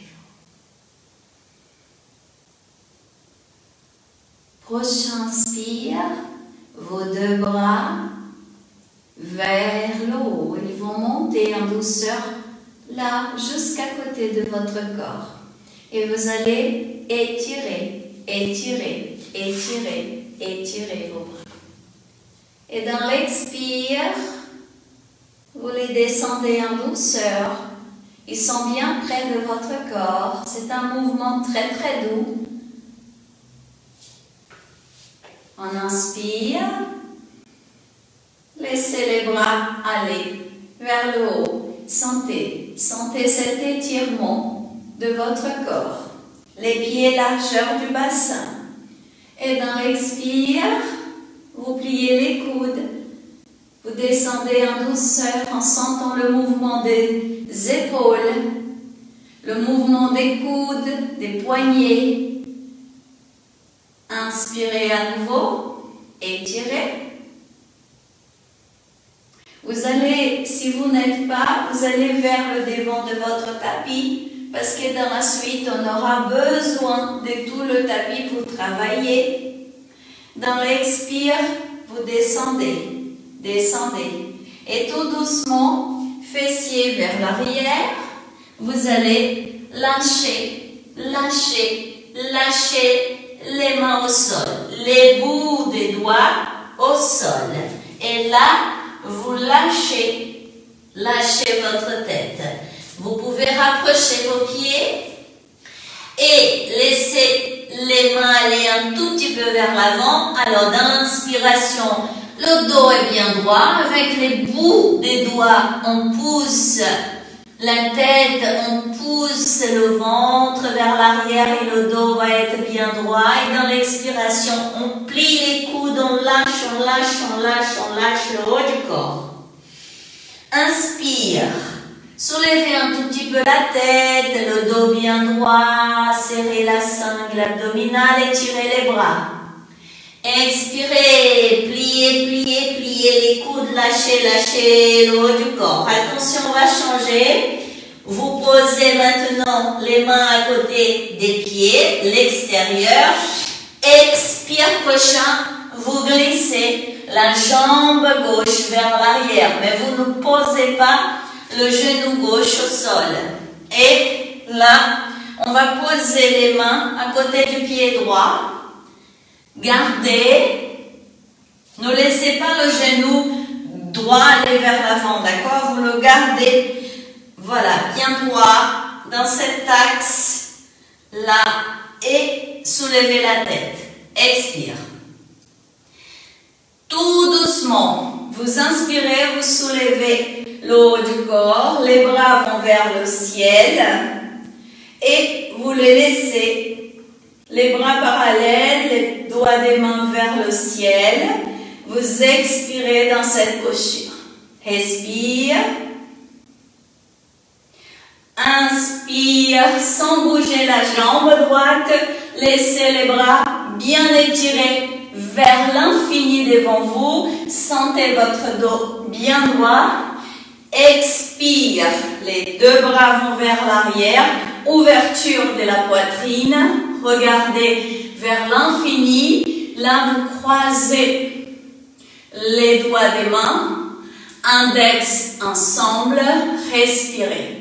vous. Prochain inspire, vos deux bras vers le haut. Ils vont monter en douceur là, jusqu'à côté de votre corps. Et vous allez étirer, étirer, étirer, étirer vos bras. Et dans l'expire, vous les descendez en douceur. Ils sont bien près de votre corps. C'est un mouvement très très doux. On inspire. Laissez les bras aller vers le haut. Sentez, sentez cet étirement de votre corps. Les pieds largeur du bassin. Et dans l'expire, vous pliez les coudes. Vous descendez en douceur en sentant le mouvement des épaules, le mouvement des coudes, des poignets. Inspirez à nouveau, étirez. Vous allez, si vous n'êtes pas, vous allez vers le devant de votre tapis, parce que dans la suite, on aura besoin de tout le tapis pour travailler. Dans l'expire, vous descendez, descendez. Et tout doucement, fessiers vers l'arrière, vous allez lâcher, lâcher, lâcher les mains au sol, les bouts des doigts au sol. Et là, vous lâchez, lâchez votre tête. Vous pouvez rapprocher vos pieds et laisser les mains aller un tout petit peu vers l'avant. Alors, dans l'inspiration, le dos est bien droit. Avec les bouts des doigts, on pousse la tête, on pousse le ventre vers l'arrière et le dos va être bien droit. Et dans l'expiration, on plie les coudes, on lâche, on lâche, on lâche, on lâche le haut du corps. Inspire. Soulevez un tout petit peu la tête, le dos bien droit, serrez la sangle abdominale, étirez les bras. Expirez, pliez, pliez, pliez les coudes, lâchez, lâchez le haut du corps. Attention, on va changer. Vous posez maintenant les mains à côté des pieds, l'extérieur. Expire prochain, vous glissez la jambe gauche vers l'arrière, mais vous ne posez pas le genou gauche au sol. Et là, on va poser les mains à côté du pied droit. Gardez. Ne laissez pas le genou droit aller vers l'avant, d'accord? Vous le gardez, voilà, bien droit, dans cet axe là, et soulevez la tête. Expire. Tout doucement, vous inspirez, vous soulevez le haut du corps, les bras vont vers le ciel et vous les laissez, les bras parallèles, les doigts des mains vers le ciel. Vous expirez dans cette posture. Respire. Inspire sans bouger la jambe droite. Laissez les bras bien étirés vers l'infini devant vous. Sentez votre dos bien droit. Expire. Les deux bras vont vers l'arrière. Ouverture de la poitrine. Regardez vers l'infini. Là, vous croisez les doigts des mains. Index ensemble. Respirez.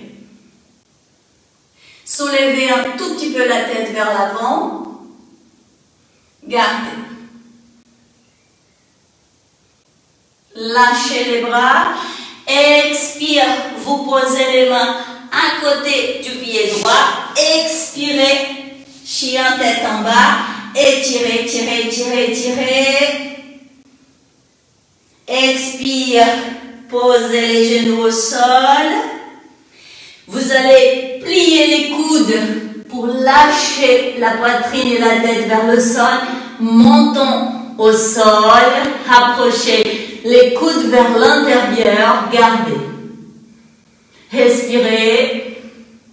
Soulevez un tout petit peu la tête vers l'avant. Gardez. Lâchez les bras. Expire, vous posez les mains à côté du pied droit. Expirez, chien tête en bas. Étirez, tirez, tirez, tirez. Expire, posez les genoux au sol. Vous allez plier les coudes pour lâcher la poitrine et la tête vers le sol. Montons au sol, rapprochez les coudes vers l'intérieur, gardez. Respirez.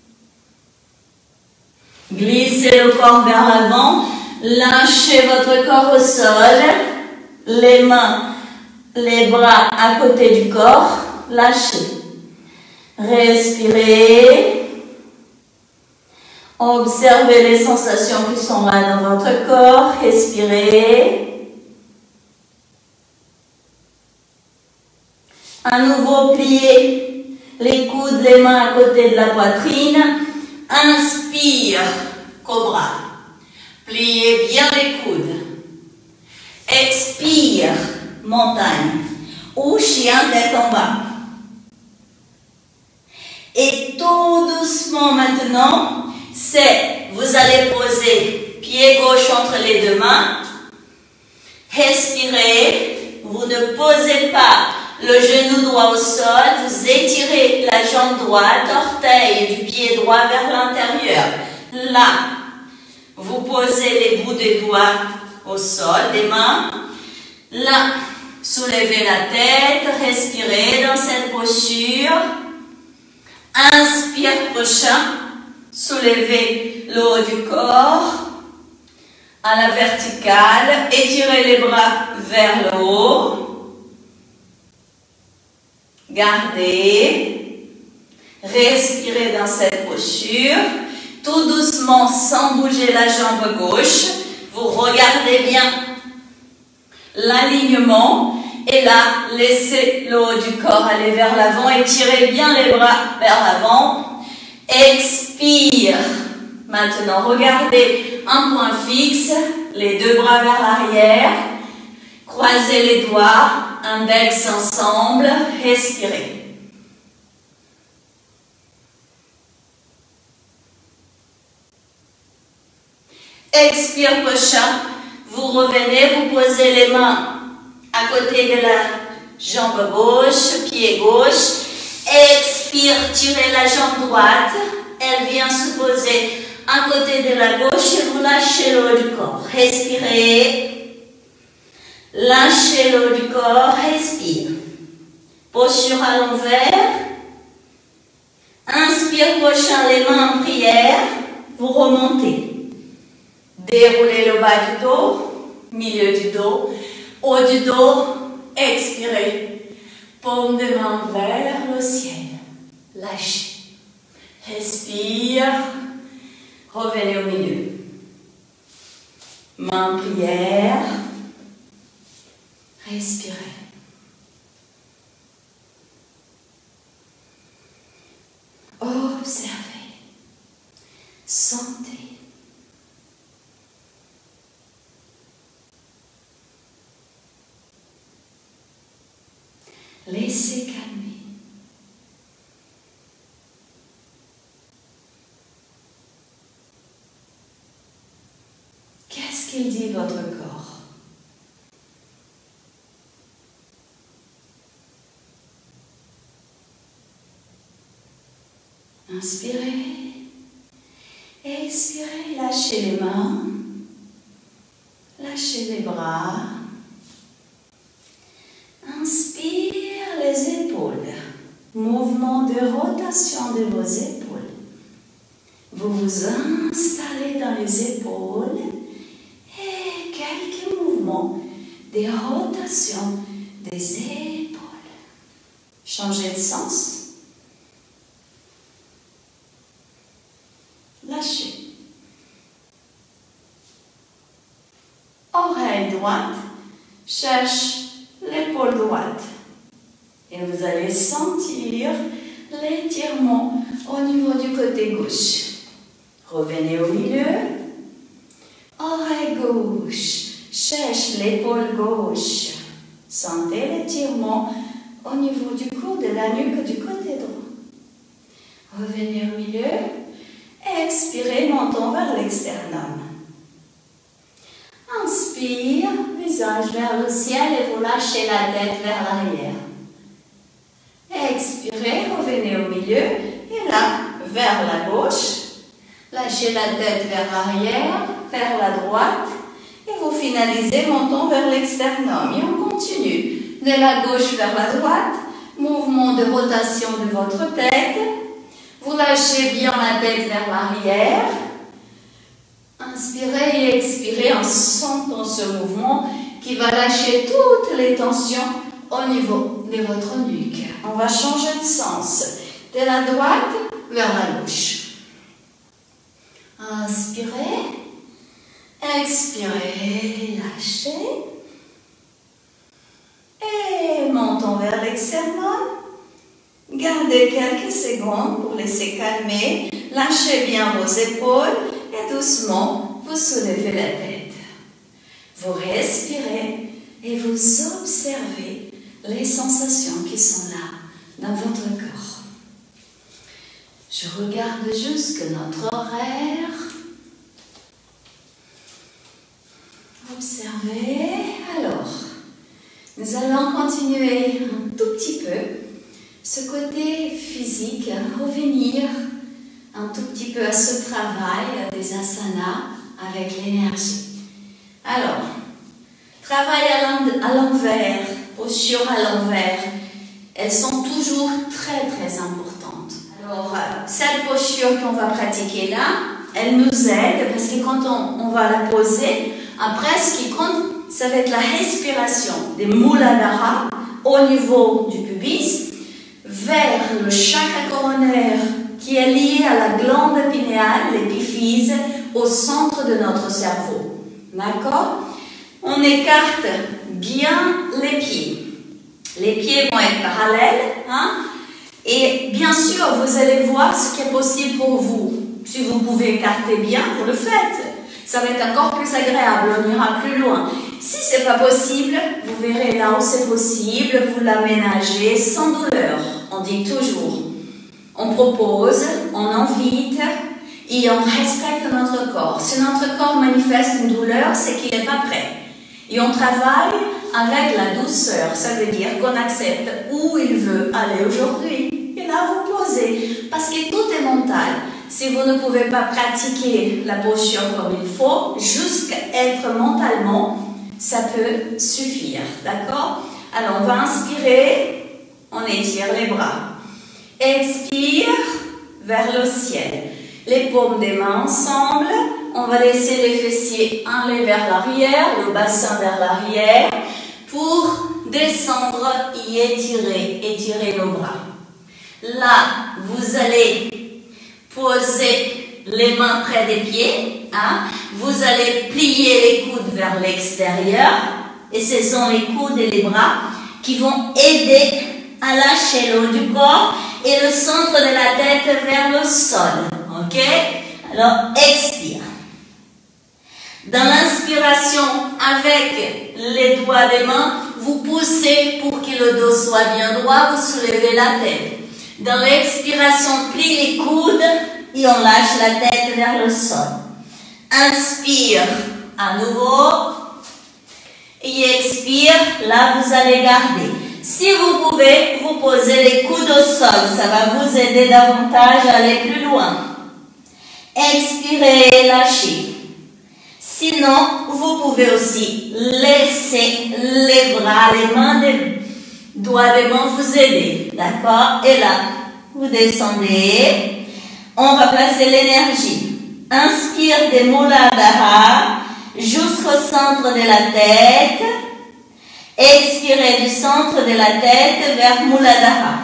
Glissez le corps vers l'avant. Lâchez votre corps au sol. Les mains, les bras à côté du corps. Lâchez. Respirez. Observez les sensations qui sont là dans votre corps. Respirez. À nouveau, pliez les coudes, les mains à côté de la poitrine. Inspire, cobra. Pliez bien les coudes. Expire, montagne. Ou chien tête en bas. Et tout doucement maintenant, c'est, vous allez poser pied gauche entre les deux mains. Respirez. Vous ne posez pas le genou droit au sol. Vous étirez la jambe droite, orteil du pied droit vers l'intérieur. Là, vous posez les bouts des doigts au sol, des mains. Là, soulevez la tête. Respirez dans cette posture. Inspire prochain. Soulevez le haut du corps à la verticale. Étirez les bras vers le haut. Gardez. Respirez dans cette posture. Tout doucement, sans bouger la jambe gauche. Vous regardez bien l'alignement. Et là, laissez le haut du corps aller vers l'avant. Étirez bien les bras vers l'avant. Expire. Maintenant, regardez un point fixe. Les deux bras vers l'arrière. Croisez les doigts. Index ensemble. Respirez. Expire prochain. Vous revenez, vous posez les mains à côté de la jambe gauche, pied gauche. Expire, tirez la jambe droite. Elle vient se poser à côté de la gauche et vous lâchez le haut du corps. Respirez. Lâchez le haut du corps. Respire. Posture à l'envers. Inspire prochain, les mains en prière. Vous remontez. Déroulez le bas du dos, milieu du dos, haut du dos. Expirez. Paume de main vers le ciel. Lâchez. Respire. Revenez au milieu. Main en prière. Respirez. Observez. Sentez. Laissez calmer. Qu'est-ce qu'il dit votre corps? Inspirez. Expirez. Lâchez les mains. Lâchez les bras. Inspire. Les épaules, mouvement de rotation de vos épaules. Vous vous installez dans les épaules et quelques mouvements de rotation des épaules. Changez de sens. Lâchez. Oreille droite, cherche l'épaule droite. Et vous allez sentir l'étirement au niveau du côté gauche. Revenez au milieu. Oreille gauche. Cherche l'épaule gauche. Sentez l'étirement au niveau du cou, de la nuque du côté droit. Revenez au milieu. Expirez, montons vers l'externum. Inspire, visage vers le ciel et vous lâchez la tête vers l'arrière. Expirez, revenez au milieu et là, vers la gauche. Lâchez la tête vers l'arrière, vers la droite et vous finalisez, montons vers l'externum et on continue. De la gauche vers la droite, mouvement de rotation de votre tête. Vous lâchez bien la tête vers l'arrière. Inspirez et expirez en sentant ce mouvement qui va lâcher toutes les tensions au niveau de votre nuque. On va changer de sens. De la droite vers la gauche. Inspirez. Expirez. Lâchez. Et montons vers l'externum. Gardez quelques secondes pour laisser calmer. Lâchez bien vos épaules et doucement, vous soulevez la tête. Vous respirez et vous observez les sensations qui sont là dans votre corps. Je regarde jusque notre horaire. Observez. Alors, nous allons continuer un tout petit peu ce côté physique, revenir un tout petit peu à ce travail des asanas avec l'énergie. Alors, travail à l'envers, posture à l'envers, elles sont toujours très très importantes. Alors, cette posture qu'on va pratiquer là, elle nous aide parce que quand on, on va la poser, après ce qui compte, ça va être la respiration des Muladhara au niveau du pubis, vers le chakra coronaire qui est lié à la glande pinéale, l'épiphyse, au centre de notre cerveau. D'accord? On écarte bien les pieds. Les pieds vont être parallèles. Hein? Et bien sûr, vous allez voir ce qui est possible pour vous. Si vous pouvez écarter bien, vous le faites. Ça va être encore plus agréable, on ira plus loin. Si ce n'est pas possible, vous verrez là où c'est possible, vous l'aménagez sans douleur. On dit toujours, on propose, on invite et on respecte notre corps. Si notre corps manifeste une douleur, c'est qu'il n'est pas prêt. Et on travaille avec la douceur, ça veut dire qu'on accepte où il veut aller aujourd'hui. Et là, vous posez, parce que tout est mental. Si vous ne pouvez pas pratiquer la posture comme il faut, juste être mentalement, ça peut suffire, d'accord? Alors, on va inspirer, on étire les bras. Expire vers le ciel. Les paumes des mains ensemble. On va laisser les fessiers aller vers l'arrière, le bassin vers l'arrière, pour descendre et étirer, étirer nos bras. Là, vous allez poser les mains près des pieds. Hein? Vous allez plier les coudes vers l'extérieur. Et ce sont les coudes et les bras qui vont aider à lâcher le haut du corps et le centre de la tête vers le sol. Ok? Alors, expire. Dans l'inspiration, avec les doigts des mains, vous poussez pour que le dos soit bien droit, vous soulevez la tête. Dans l'expiration, plie les coudes et on lâche la tête vers le sol. Inspire à nouveau et expire, là vous allez garder. Si vous pouvez, vous posez les coudes au sol, ça va vous aider davantage à aller plus loin. Expirez et lâchez. Sinon, vous pouvez aussi laisser les bras, les mains, les doigts des mains vous aider. D'accord? Et là, vous descendez. On va placer l'énergie. Inspire des Muladhara jusqu'au centre de la tête. Expirez du centre de la tête vers Muladhara.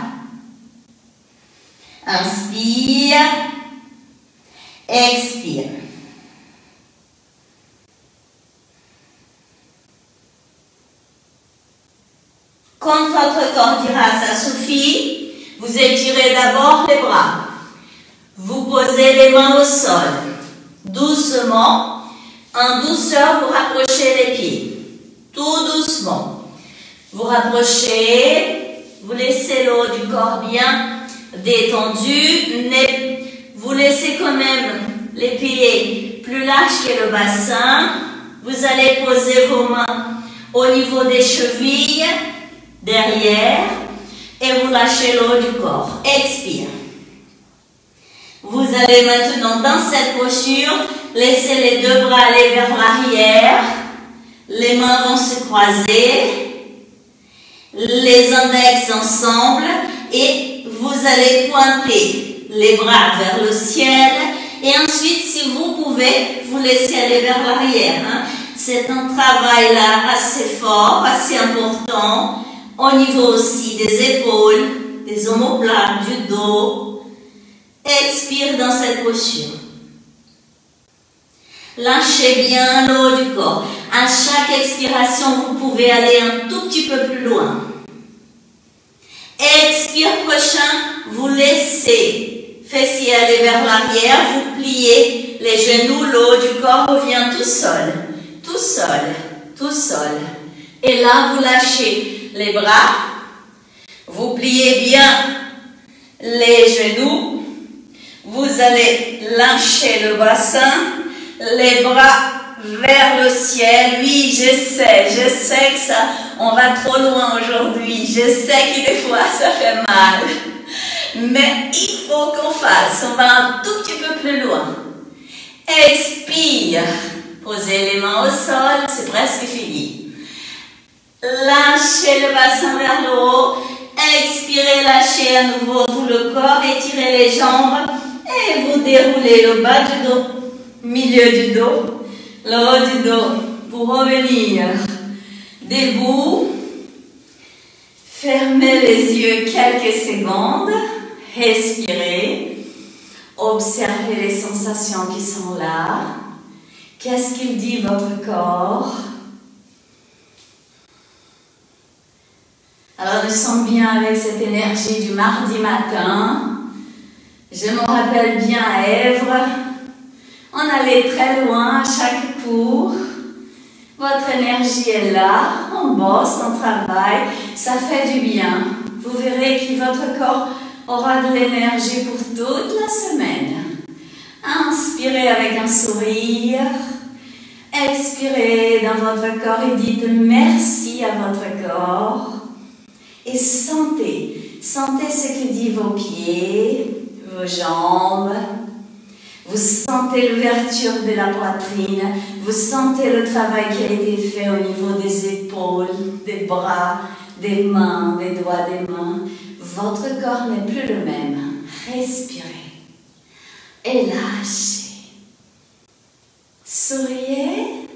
Inspire. Expire. Quand votre corps dira ça suffit, vous étirez d'abord les bras. Vous posez les mains au sol. Doucement, en douceur pour approcher les pieds. Tout doucement. Vous rapprochez, vous laissez le haut du corps bien détendu, vous laissez quand même les pieds plus larges que le bassin. Vous allez poser vos mains au niveau des chevilles, derrière, et vous lâchez le haut du corps. Expire. Vous allez maintenant, dans cette posture, laisser les deux bras aller vers l'arrière. Les mains vont se croiser, les index ensemble, et vous allez pointer les bras vers le ciel. Et ensuite, si vous pouvez, vous laissez aller vers l'arrière. Hein. C'est un travail là assez fort, assez important, au niveau aussi des épaules, des omoplates, du dos. Expire dans cette posture. Lâchez bien le haut du corps. À chaque expiration, vous pouvez aller un tout petit peu plus loin. Expire prochain, vous laissez fessiers aller vers l'arrière, vous pliez les genoux, le haut du corps revient tout seul, tout seul, tout seul. Et là, vous lâchez les bras, vous pliez bien les genoux, vous allez lâcher le bassin, les bras vers le ciel. Oui, je sais, je sais que ça, on va trop loin aujourd'hui. Je sais que des fois ça fait mal. Mais il faut qu'on fasse. On va un tout petit peu plus loin. Expire. Posez les mains au sol, c'est presque fini. Lâchez le bassin vers le haut. Expirez, lâchez à nouveau tout le corps. Étirez les jambes. Et vous déroulez le bas du dos, milieu du dos. Le haut du dos pour revenir debout. Fermez les yeux quelques secondes. Respirez. Observez les sensations qui sont là. Qu'est-ce qu'il dit votre corps? Alors nous sommes bien avec cette énergie du mardi matin. Je me rappelle bien à Èvre. On allait très loin à chaque cours. Votre énergie est là. On bosse, on travaille. Ça fait du bien. Vous verrez que votre corps aura de l'énergie pour toute la semaine. Inspirez avec un sourire. Expirez dans votre corps et dites merci à votre corps. Et sentez. Sentez ce que disent vos pieds, vos jambes. Vous sentez l'ouverture de la poitrine, vous sentez le travail qui a été fait au niveau des épaules, des bras, des mains, des doigts des mains. Votre corps n'est plus le même. Respirez et lâchez. Souriez.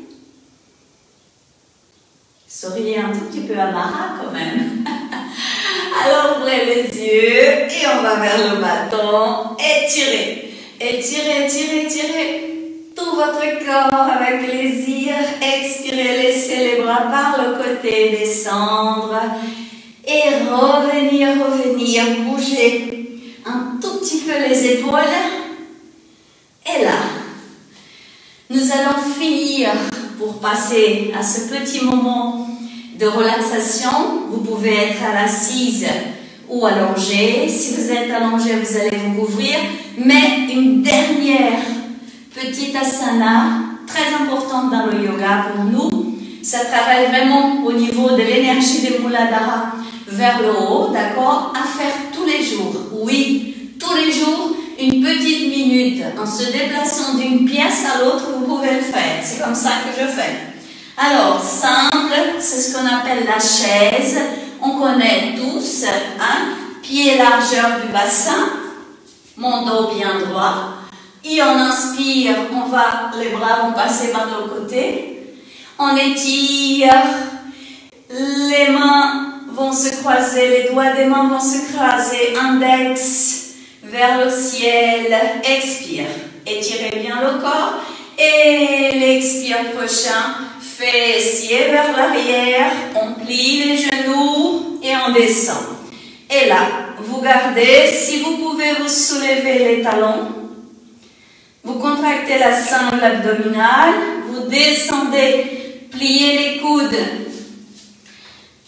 Souriez un tout petit peu à Mara quand même. Alors ouvrez les yeux et on va vers le bâton. Étirez. Étirez, étirez, étirez tout votre corps avec plaisir. Expirez, laissez les bras par le côté descendre. Et revenir, revenir, bouger un tout petit peu les épaules. Et là, nous allons finir pour passer à ce petit moment de relaxation. Vous pouvez être à l'assise ou allongé. Si vous êtes allongé, vous allez vous couvrir. Mais une dernière petite asana, très importante dans le yoga pour nous. Ça travaille vraiment au niveau de l'énergie des Muladhara vers le haut, d'accord? À faire tous les jours. Oui, tous les jours, une petite minute. En se déplaçant d'une pièce à l'autre, vous pouvez le faire. C'est comme ça que je fais. Alors, simple, c'est ce qu'on appelle la chaise. On connaît tous, hein? Pied largeur du bassin, mon dos bien droit. Et on inspire, on va, les bras vont passer par le côté. On étire, les mains vont se croiser, les doigts des mains vont se croiser, index vers le ciel. Expire, étirez bien le corps. Et l'expire prochain, fessiers vers l'arrière, on plie les genoux et on descend. Et là, vous gardez, si vous pouvez vous soulever les talons, vous contractez la sangle abdominale, vous descendez, pliez les coudes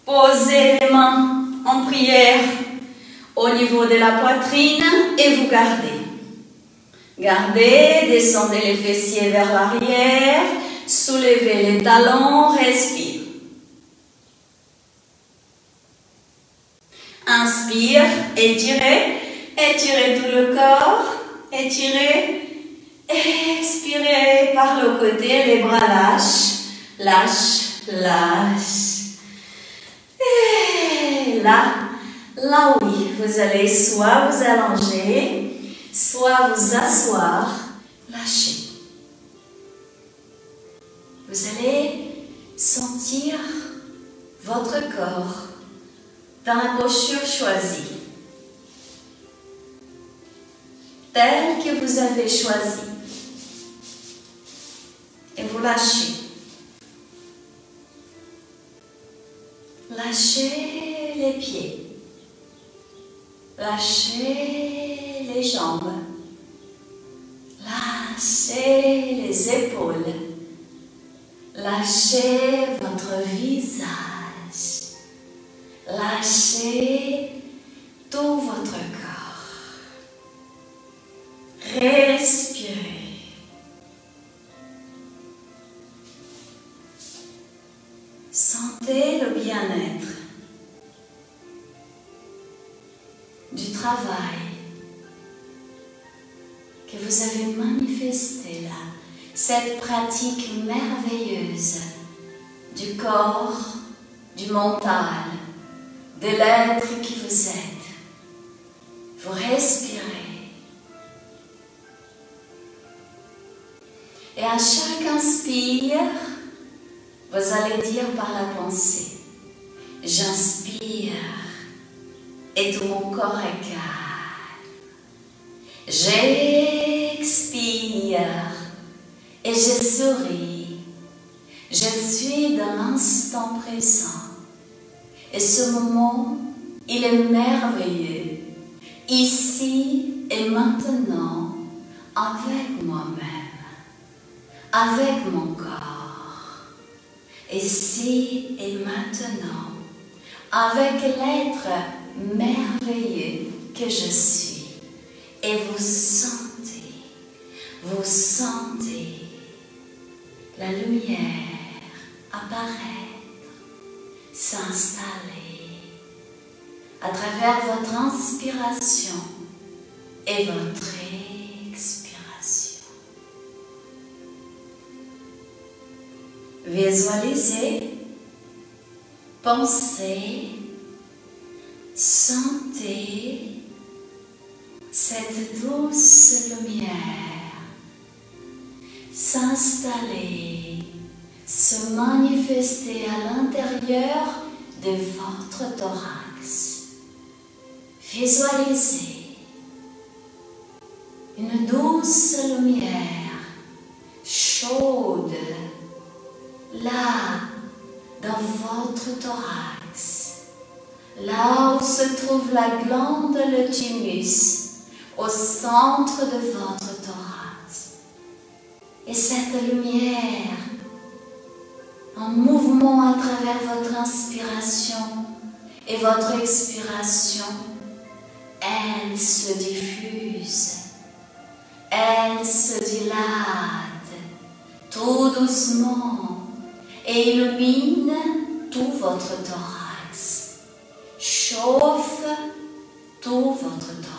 Posez les mains en prière au niveau de la poitrine et vous gardez. Gardez, descendez les fessiers vers l'arrière, soulevez les talons, respire. Inspire, étirez, étirez tout le corps, étirez, expirez par le côté, les bras lâchent, lâche, lâche. Et là, là oui, vous allez soit vous allonger, soit vous asseoir, lâchez. Vous allez sentir votre corps dans la posture choisie, telle que vous avez choisi. Et vous lâchez. Lâchez les pieds. Lâchez les jambes. Lâchez les épaules. Lâchez votre visage. Lâchez tout votre corps. Respirez. Sentez le bien-être du travail que vous avez manifesté là, cette pratique merveilleuse du corps, du mental, de l'être qui vous êtes. Vous respirez. Et à chaque inspire, vous allez dire par la pensée, j'inspire et tout mon corps est calme. J'expire et je souris. Je suis dans l'instant présent. Et ce moment, il est merveilleux. Ici et maintenant, avec moi-même, avec mon corps. Ici et maintenant, avec l'être merveilleux que je suis. Et vous sentez, vous sentez la lumière apparaître, s'installer à travers votre inspiration et votre expiration. Visualisez, pensez, sentez cette douce lumière s'installer, se manifester à l'intérieur de votre thorax. Visualisez une douce lumière chaude là dans votre thorax, là où se trouve la glande le thymus, au centre de votre thorax. Et cette lumière, en mouvement à travers votre inspiration et votre expiration, elle se diffuse, elle se dilate tout doucement et illumine tout votre thorax, chauffe tout votre thorax.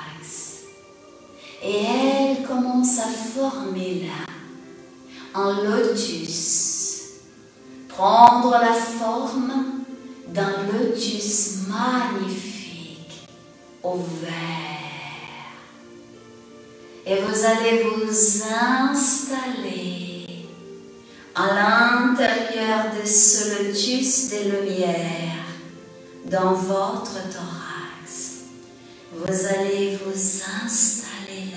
Et elle commence à former là, en lotus, prendre la forme d'un lotus magnifique, ouvert. Et vous allez vous installer à l'intérieur de ce lotus de lumière, dans votre thorax. Vous allez vous installer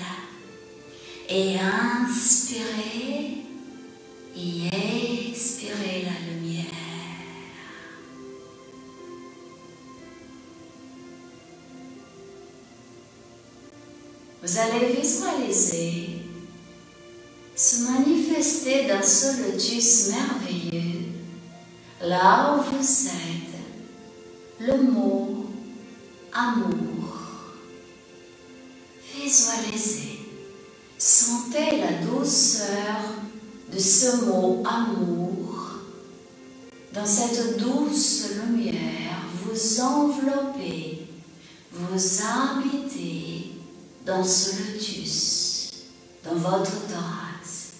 et inspirez et expirez la lumière. Vous allez visualiser se manifester dans ce lotus merveilleux, là où vous êtes, le mot amour. Visualisez, sentez la douceur de ce mot amour. Dans cette douce lumière, vous enveloppez, vous habitez dans ce lotus, dans votre thorax.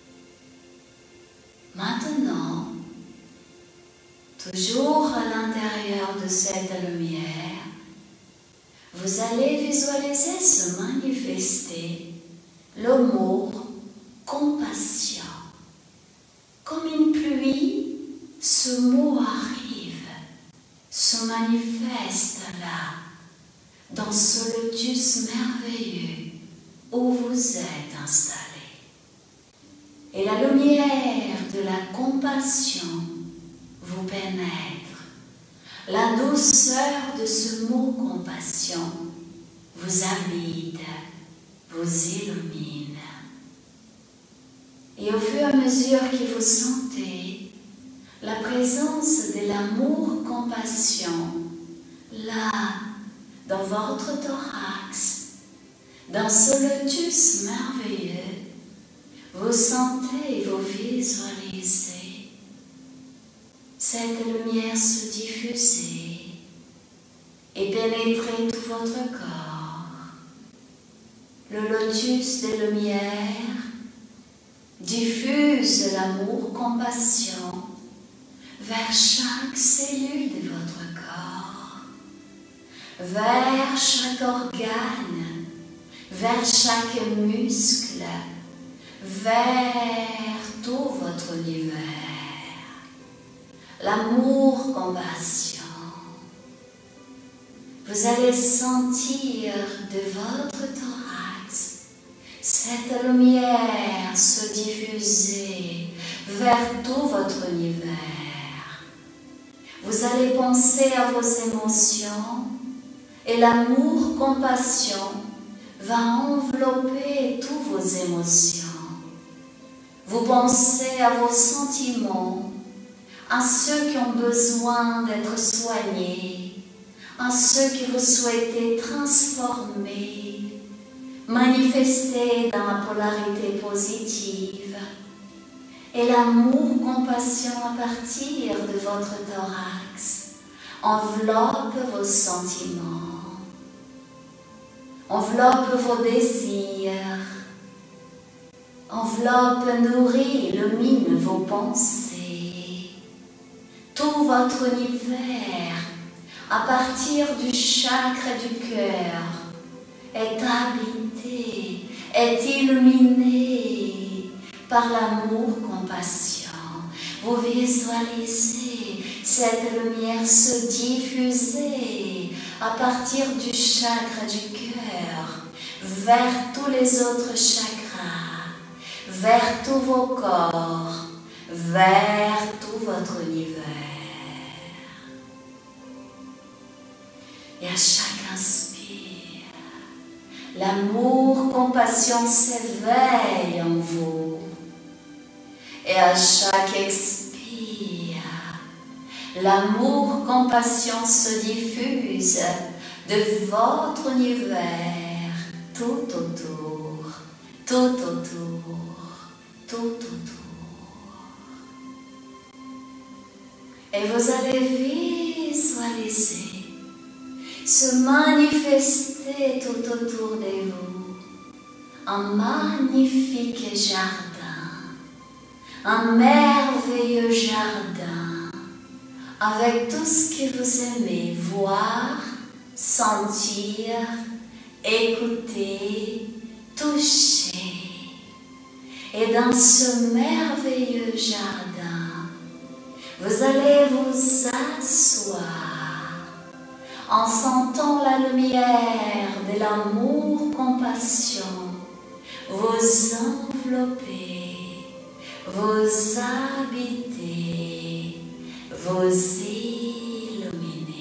Maintenant, toujours à l'intérieur de cette lumière, vous allez visualiser se manifester le mot compassion. Comme une pluie, ce mot arrive, se manifeste là, dans ce lotus merveilleux où vous êtes installé. Et la lumière de la compassion vous pénètre. La douceur de ce mot compassion vous habite, vous illumine. Et au fur et à mesure que vous sentez la présence de l'amour compassion là, dans votre thorax, dans ce lotus merveilleux, vous sentez et vous visualisez cette lumière se diffuser et pénétrer tout votre corps. Le lotus de lumière diffuse l'amour, compassion vers chaque cellule de votre corps, vers chaque organe, vers chaque muscle, vers tout votre univers. L'amour, compassion. Vous allez sentir de votre thorax cette lumière se diffuser vers tout votre univers. Vous allez penser à vos émotions et l'amour, compassion va envelopper toutes vos émotions. Vous pensez à vos sentiments, à ceux qui ont besoin d'être soignés, à ceux que vous souhaitez transformer, manifester dans la polarité positive. Et l'amour, compassion à partir de votre thorax enveloppe vos sentiments, enveloppe vos désirs, enveloppe, nourrit, illumine vos pensées. Tout votre univers, à partir du chakra du cœur, est habité, est illuminé par l'amour, compassion. Vous visualisez cette lumière se diffuser à partir du chakra du cœur vers tous les autres chakras, vers tous vos corps, vers tout votre univers. Et à chaque inspire, l'amour, compassion s'éveille en vous. Et à chaque expire, l'amour, compassion se diffuse de votre univers tout autour, tout autour, tout autour. Et vous allez visualiser se manifester tout autour de vous un magnifique jardin, un merveilleux jardin avec tout ce que vous aimez voir, sentir, écouter, toucher. Et dans ce merveilleux jardin, vous allez vous asseoir en sentant la lumière de l'amour, compassion vous envelopper, vous habiter, vous illuminer.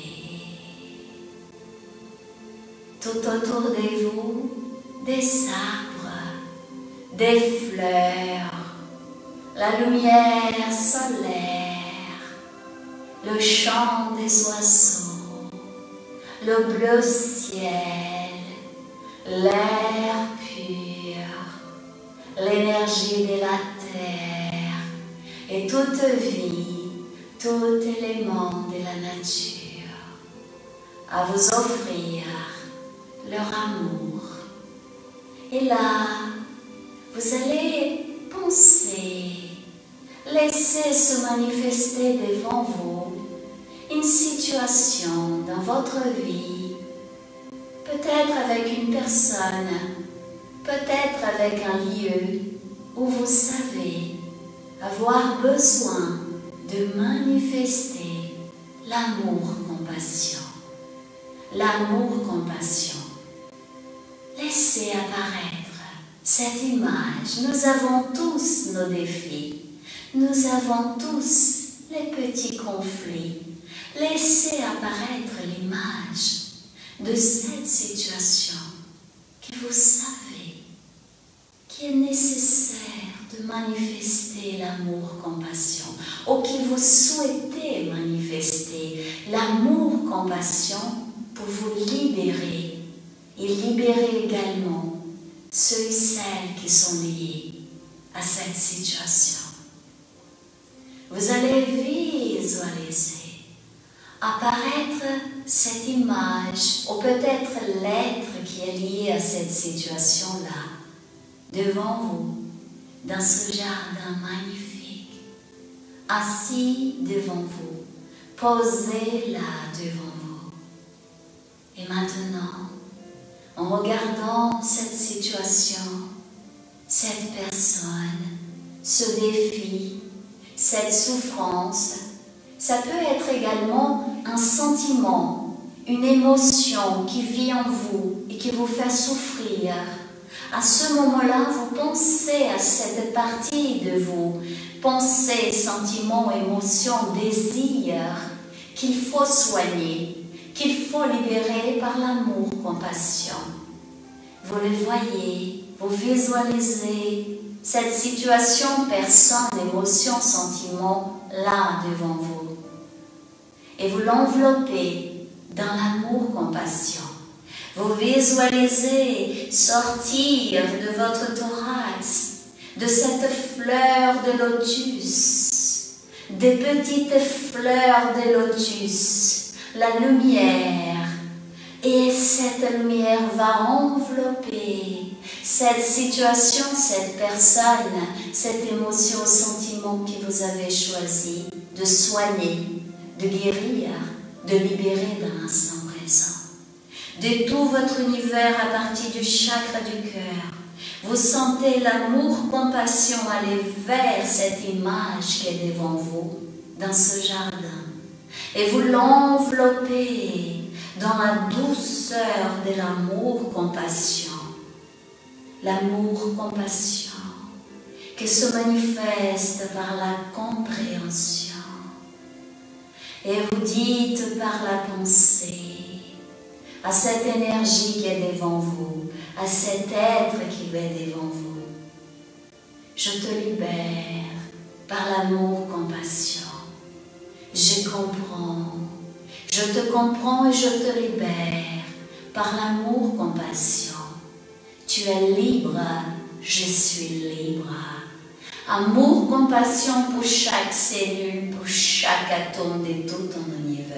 Tout autour de vous, des arbres, des fleurs, la lumière solaire, le chant des oiseaux, le bleu ciel, l'air pur, l'énergie de la terre et toute vie, tout élément de la nature, à vous offrir leur amour. Et là, vous allez penser, laisser se manifester devant vous une situation dans votre vie, peut-être avec une personne, peut-être avec un lieu où vous savez avoir besoin de manifester l'amour-compassion. L'amour-compassion. Laissez apparaître cette image. Nous avons tous nos défis. Nous avons tous les petits conflits. Laissez apparaître l'image de cette situation que vous savez qui est nécessaire de manifester l'amour-compassion ou qui vous souhaitez manifester l'amour-compassion pour vous libérer et libérer également ceux et celles qui sont liés à cette situation. Vous allez visualiser apparaître cette image ou peut-être l'être qui est lié à cette situation-là devant vous dans ce jardin magnifique, assis devant vous, posé là devant vous. Et maintenant, en regardant cette situation, cette personne, ce défi, cette souffrance, ça peut être également un sentiment, une émotion qui vit en vous et qui vous fait souffrir. À ce moment-là, vous pensez à cette partie de vous, pensée, sentiment, émotion, désir qu'il faut soigner, qu'il faut libérer par l'amour, compassion. Vous le voyez, vous visualisez cette situation, personne, émotion, sentiment là devant vous. Et vous l'enveloppez dans l'amour, compassion. Vous visualisez sortir de votre thorax, de cette fleur de lotus, des petites fleurs de lotus, la lumière. Et cette lumière va envelopper cette situation, cette personne, cette émotion, sentiment que vous avez choisi de soigner, de guérir, de libérer dans l'instant présent. De tout votre univers à partir du chakra du cœur, vous sentez l'amour, compassion aller vers cette image qui est devant vous, dans ce jardin. Et vous l'enveloppez dans la douceur de l'amour, compassion. L'amour, compassion, qui se manifeste par la compréhension. Et vous dites par la pensée, à cette énergie qui est devant vous, à cet être qui est devant vous, je te libère par l'amour, compassion. Je comprends, je te comprends et je te libère par l'amour, compassion. Tu es libre, je suis libre. Amour, compassion pour chaque cellule, pour chaque atome de tout ton univers.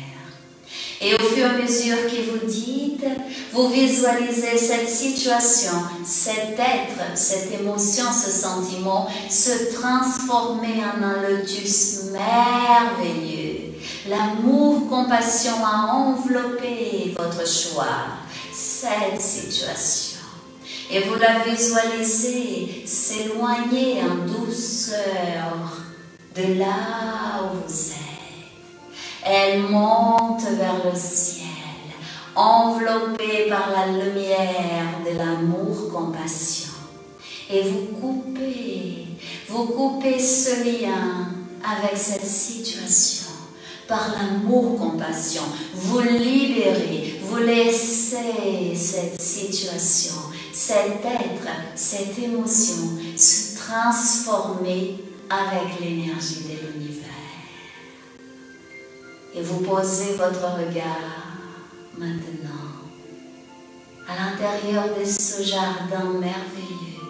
Et au fur et à mesure que vous dites, vous visualisez cette situation, cet être, cette émotion, ce sentiment se transformer en un lotus merveilleux. L'amour, compassion a enveloppé votre choix, cette situation. Et vous la visualisez s'éloigner en douceur de là où vous êtes. Elle monte vers le ciel, enveloppée par la lumière de l'amour, compassion. Et vous coupez, vous coupez ce lien avec cette situation par l'amour, compassion. Vous libérez, vous laissez cette situation, cet être, cette émotion se transformer avec l'énergie de l'univers. Et vous posez votre regard maintenant, à l'intérieur de ce jardin merveilleux,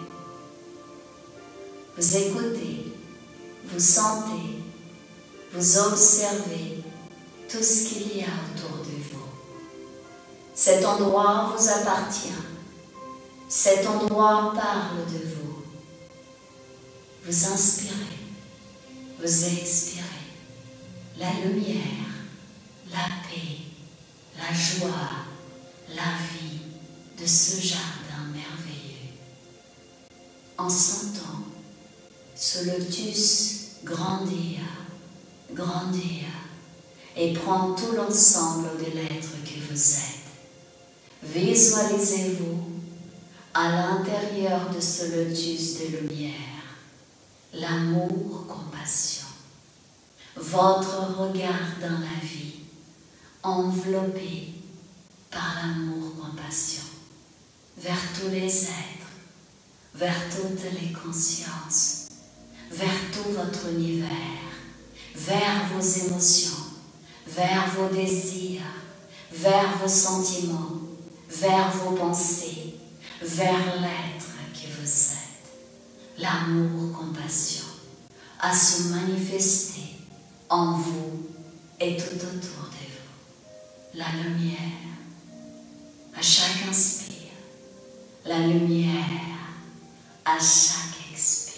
vous écoutez, vous sentez, vous observez tout ce qu'il y a autour de vous. Cet endroit vous appartient. Cet endroit parle de vous. Vous inspirez, vous expirez la lumière, la paix, la joie, la vie de ce jardin merveilleux. En sentant ce lotus grandir, grandir et prendre tout l'ensemble de l'être que vous êtes. Visualisez-vous à l'intérieur de ce lotus de lumière, l'amour, compassion, votre regard dans la vie, enveloppé par l'amour, compassion, vers tous les êtres, vers toutes les consciences, vers tout votre univers, vers vos émotions, vers vos désirs, vers vos sentiments, vers vos pensées, vers l'être que vous êtes. L'amour, compassion, à se manifester en vous et tout autour de vous. La lumière, à chaque inspire, la lumière, à chaque expire.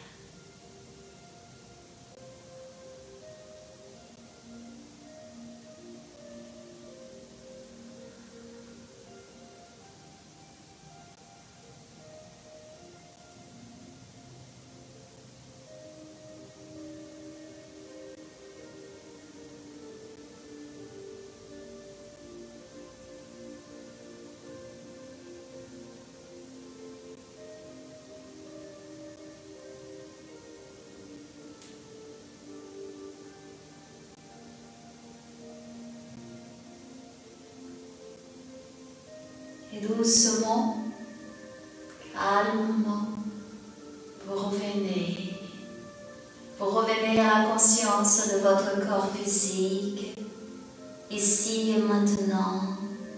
Et doucement, calmement, vous revenez. Vous revenez à la conscience de votre corps physique, ici et maintenant.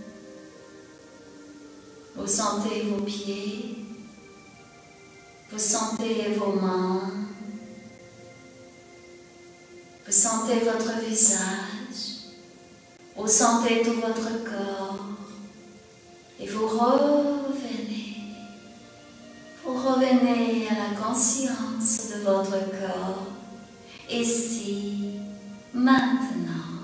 Vous sentez vos pieds, vous sentez vos mains, vous sentez votre visage, vous sentez tout votre corps. Et vous revenez, vous revenez à la conscience de votre corps, ici, maintenant.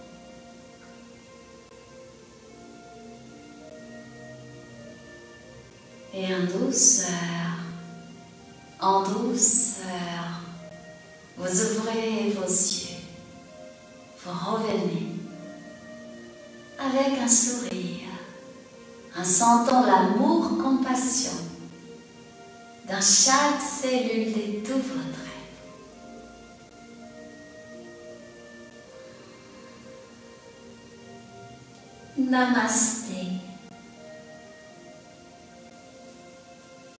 Et en douceur, en douceur, vous ouvrez vos yeux, vous revenez avec un sourire, en sentant l'amour, compassion dans chaque cellule de tout votre être. Namaste.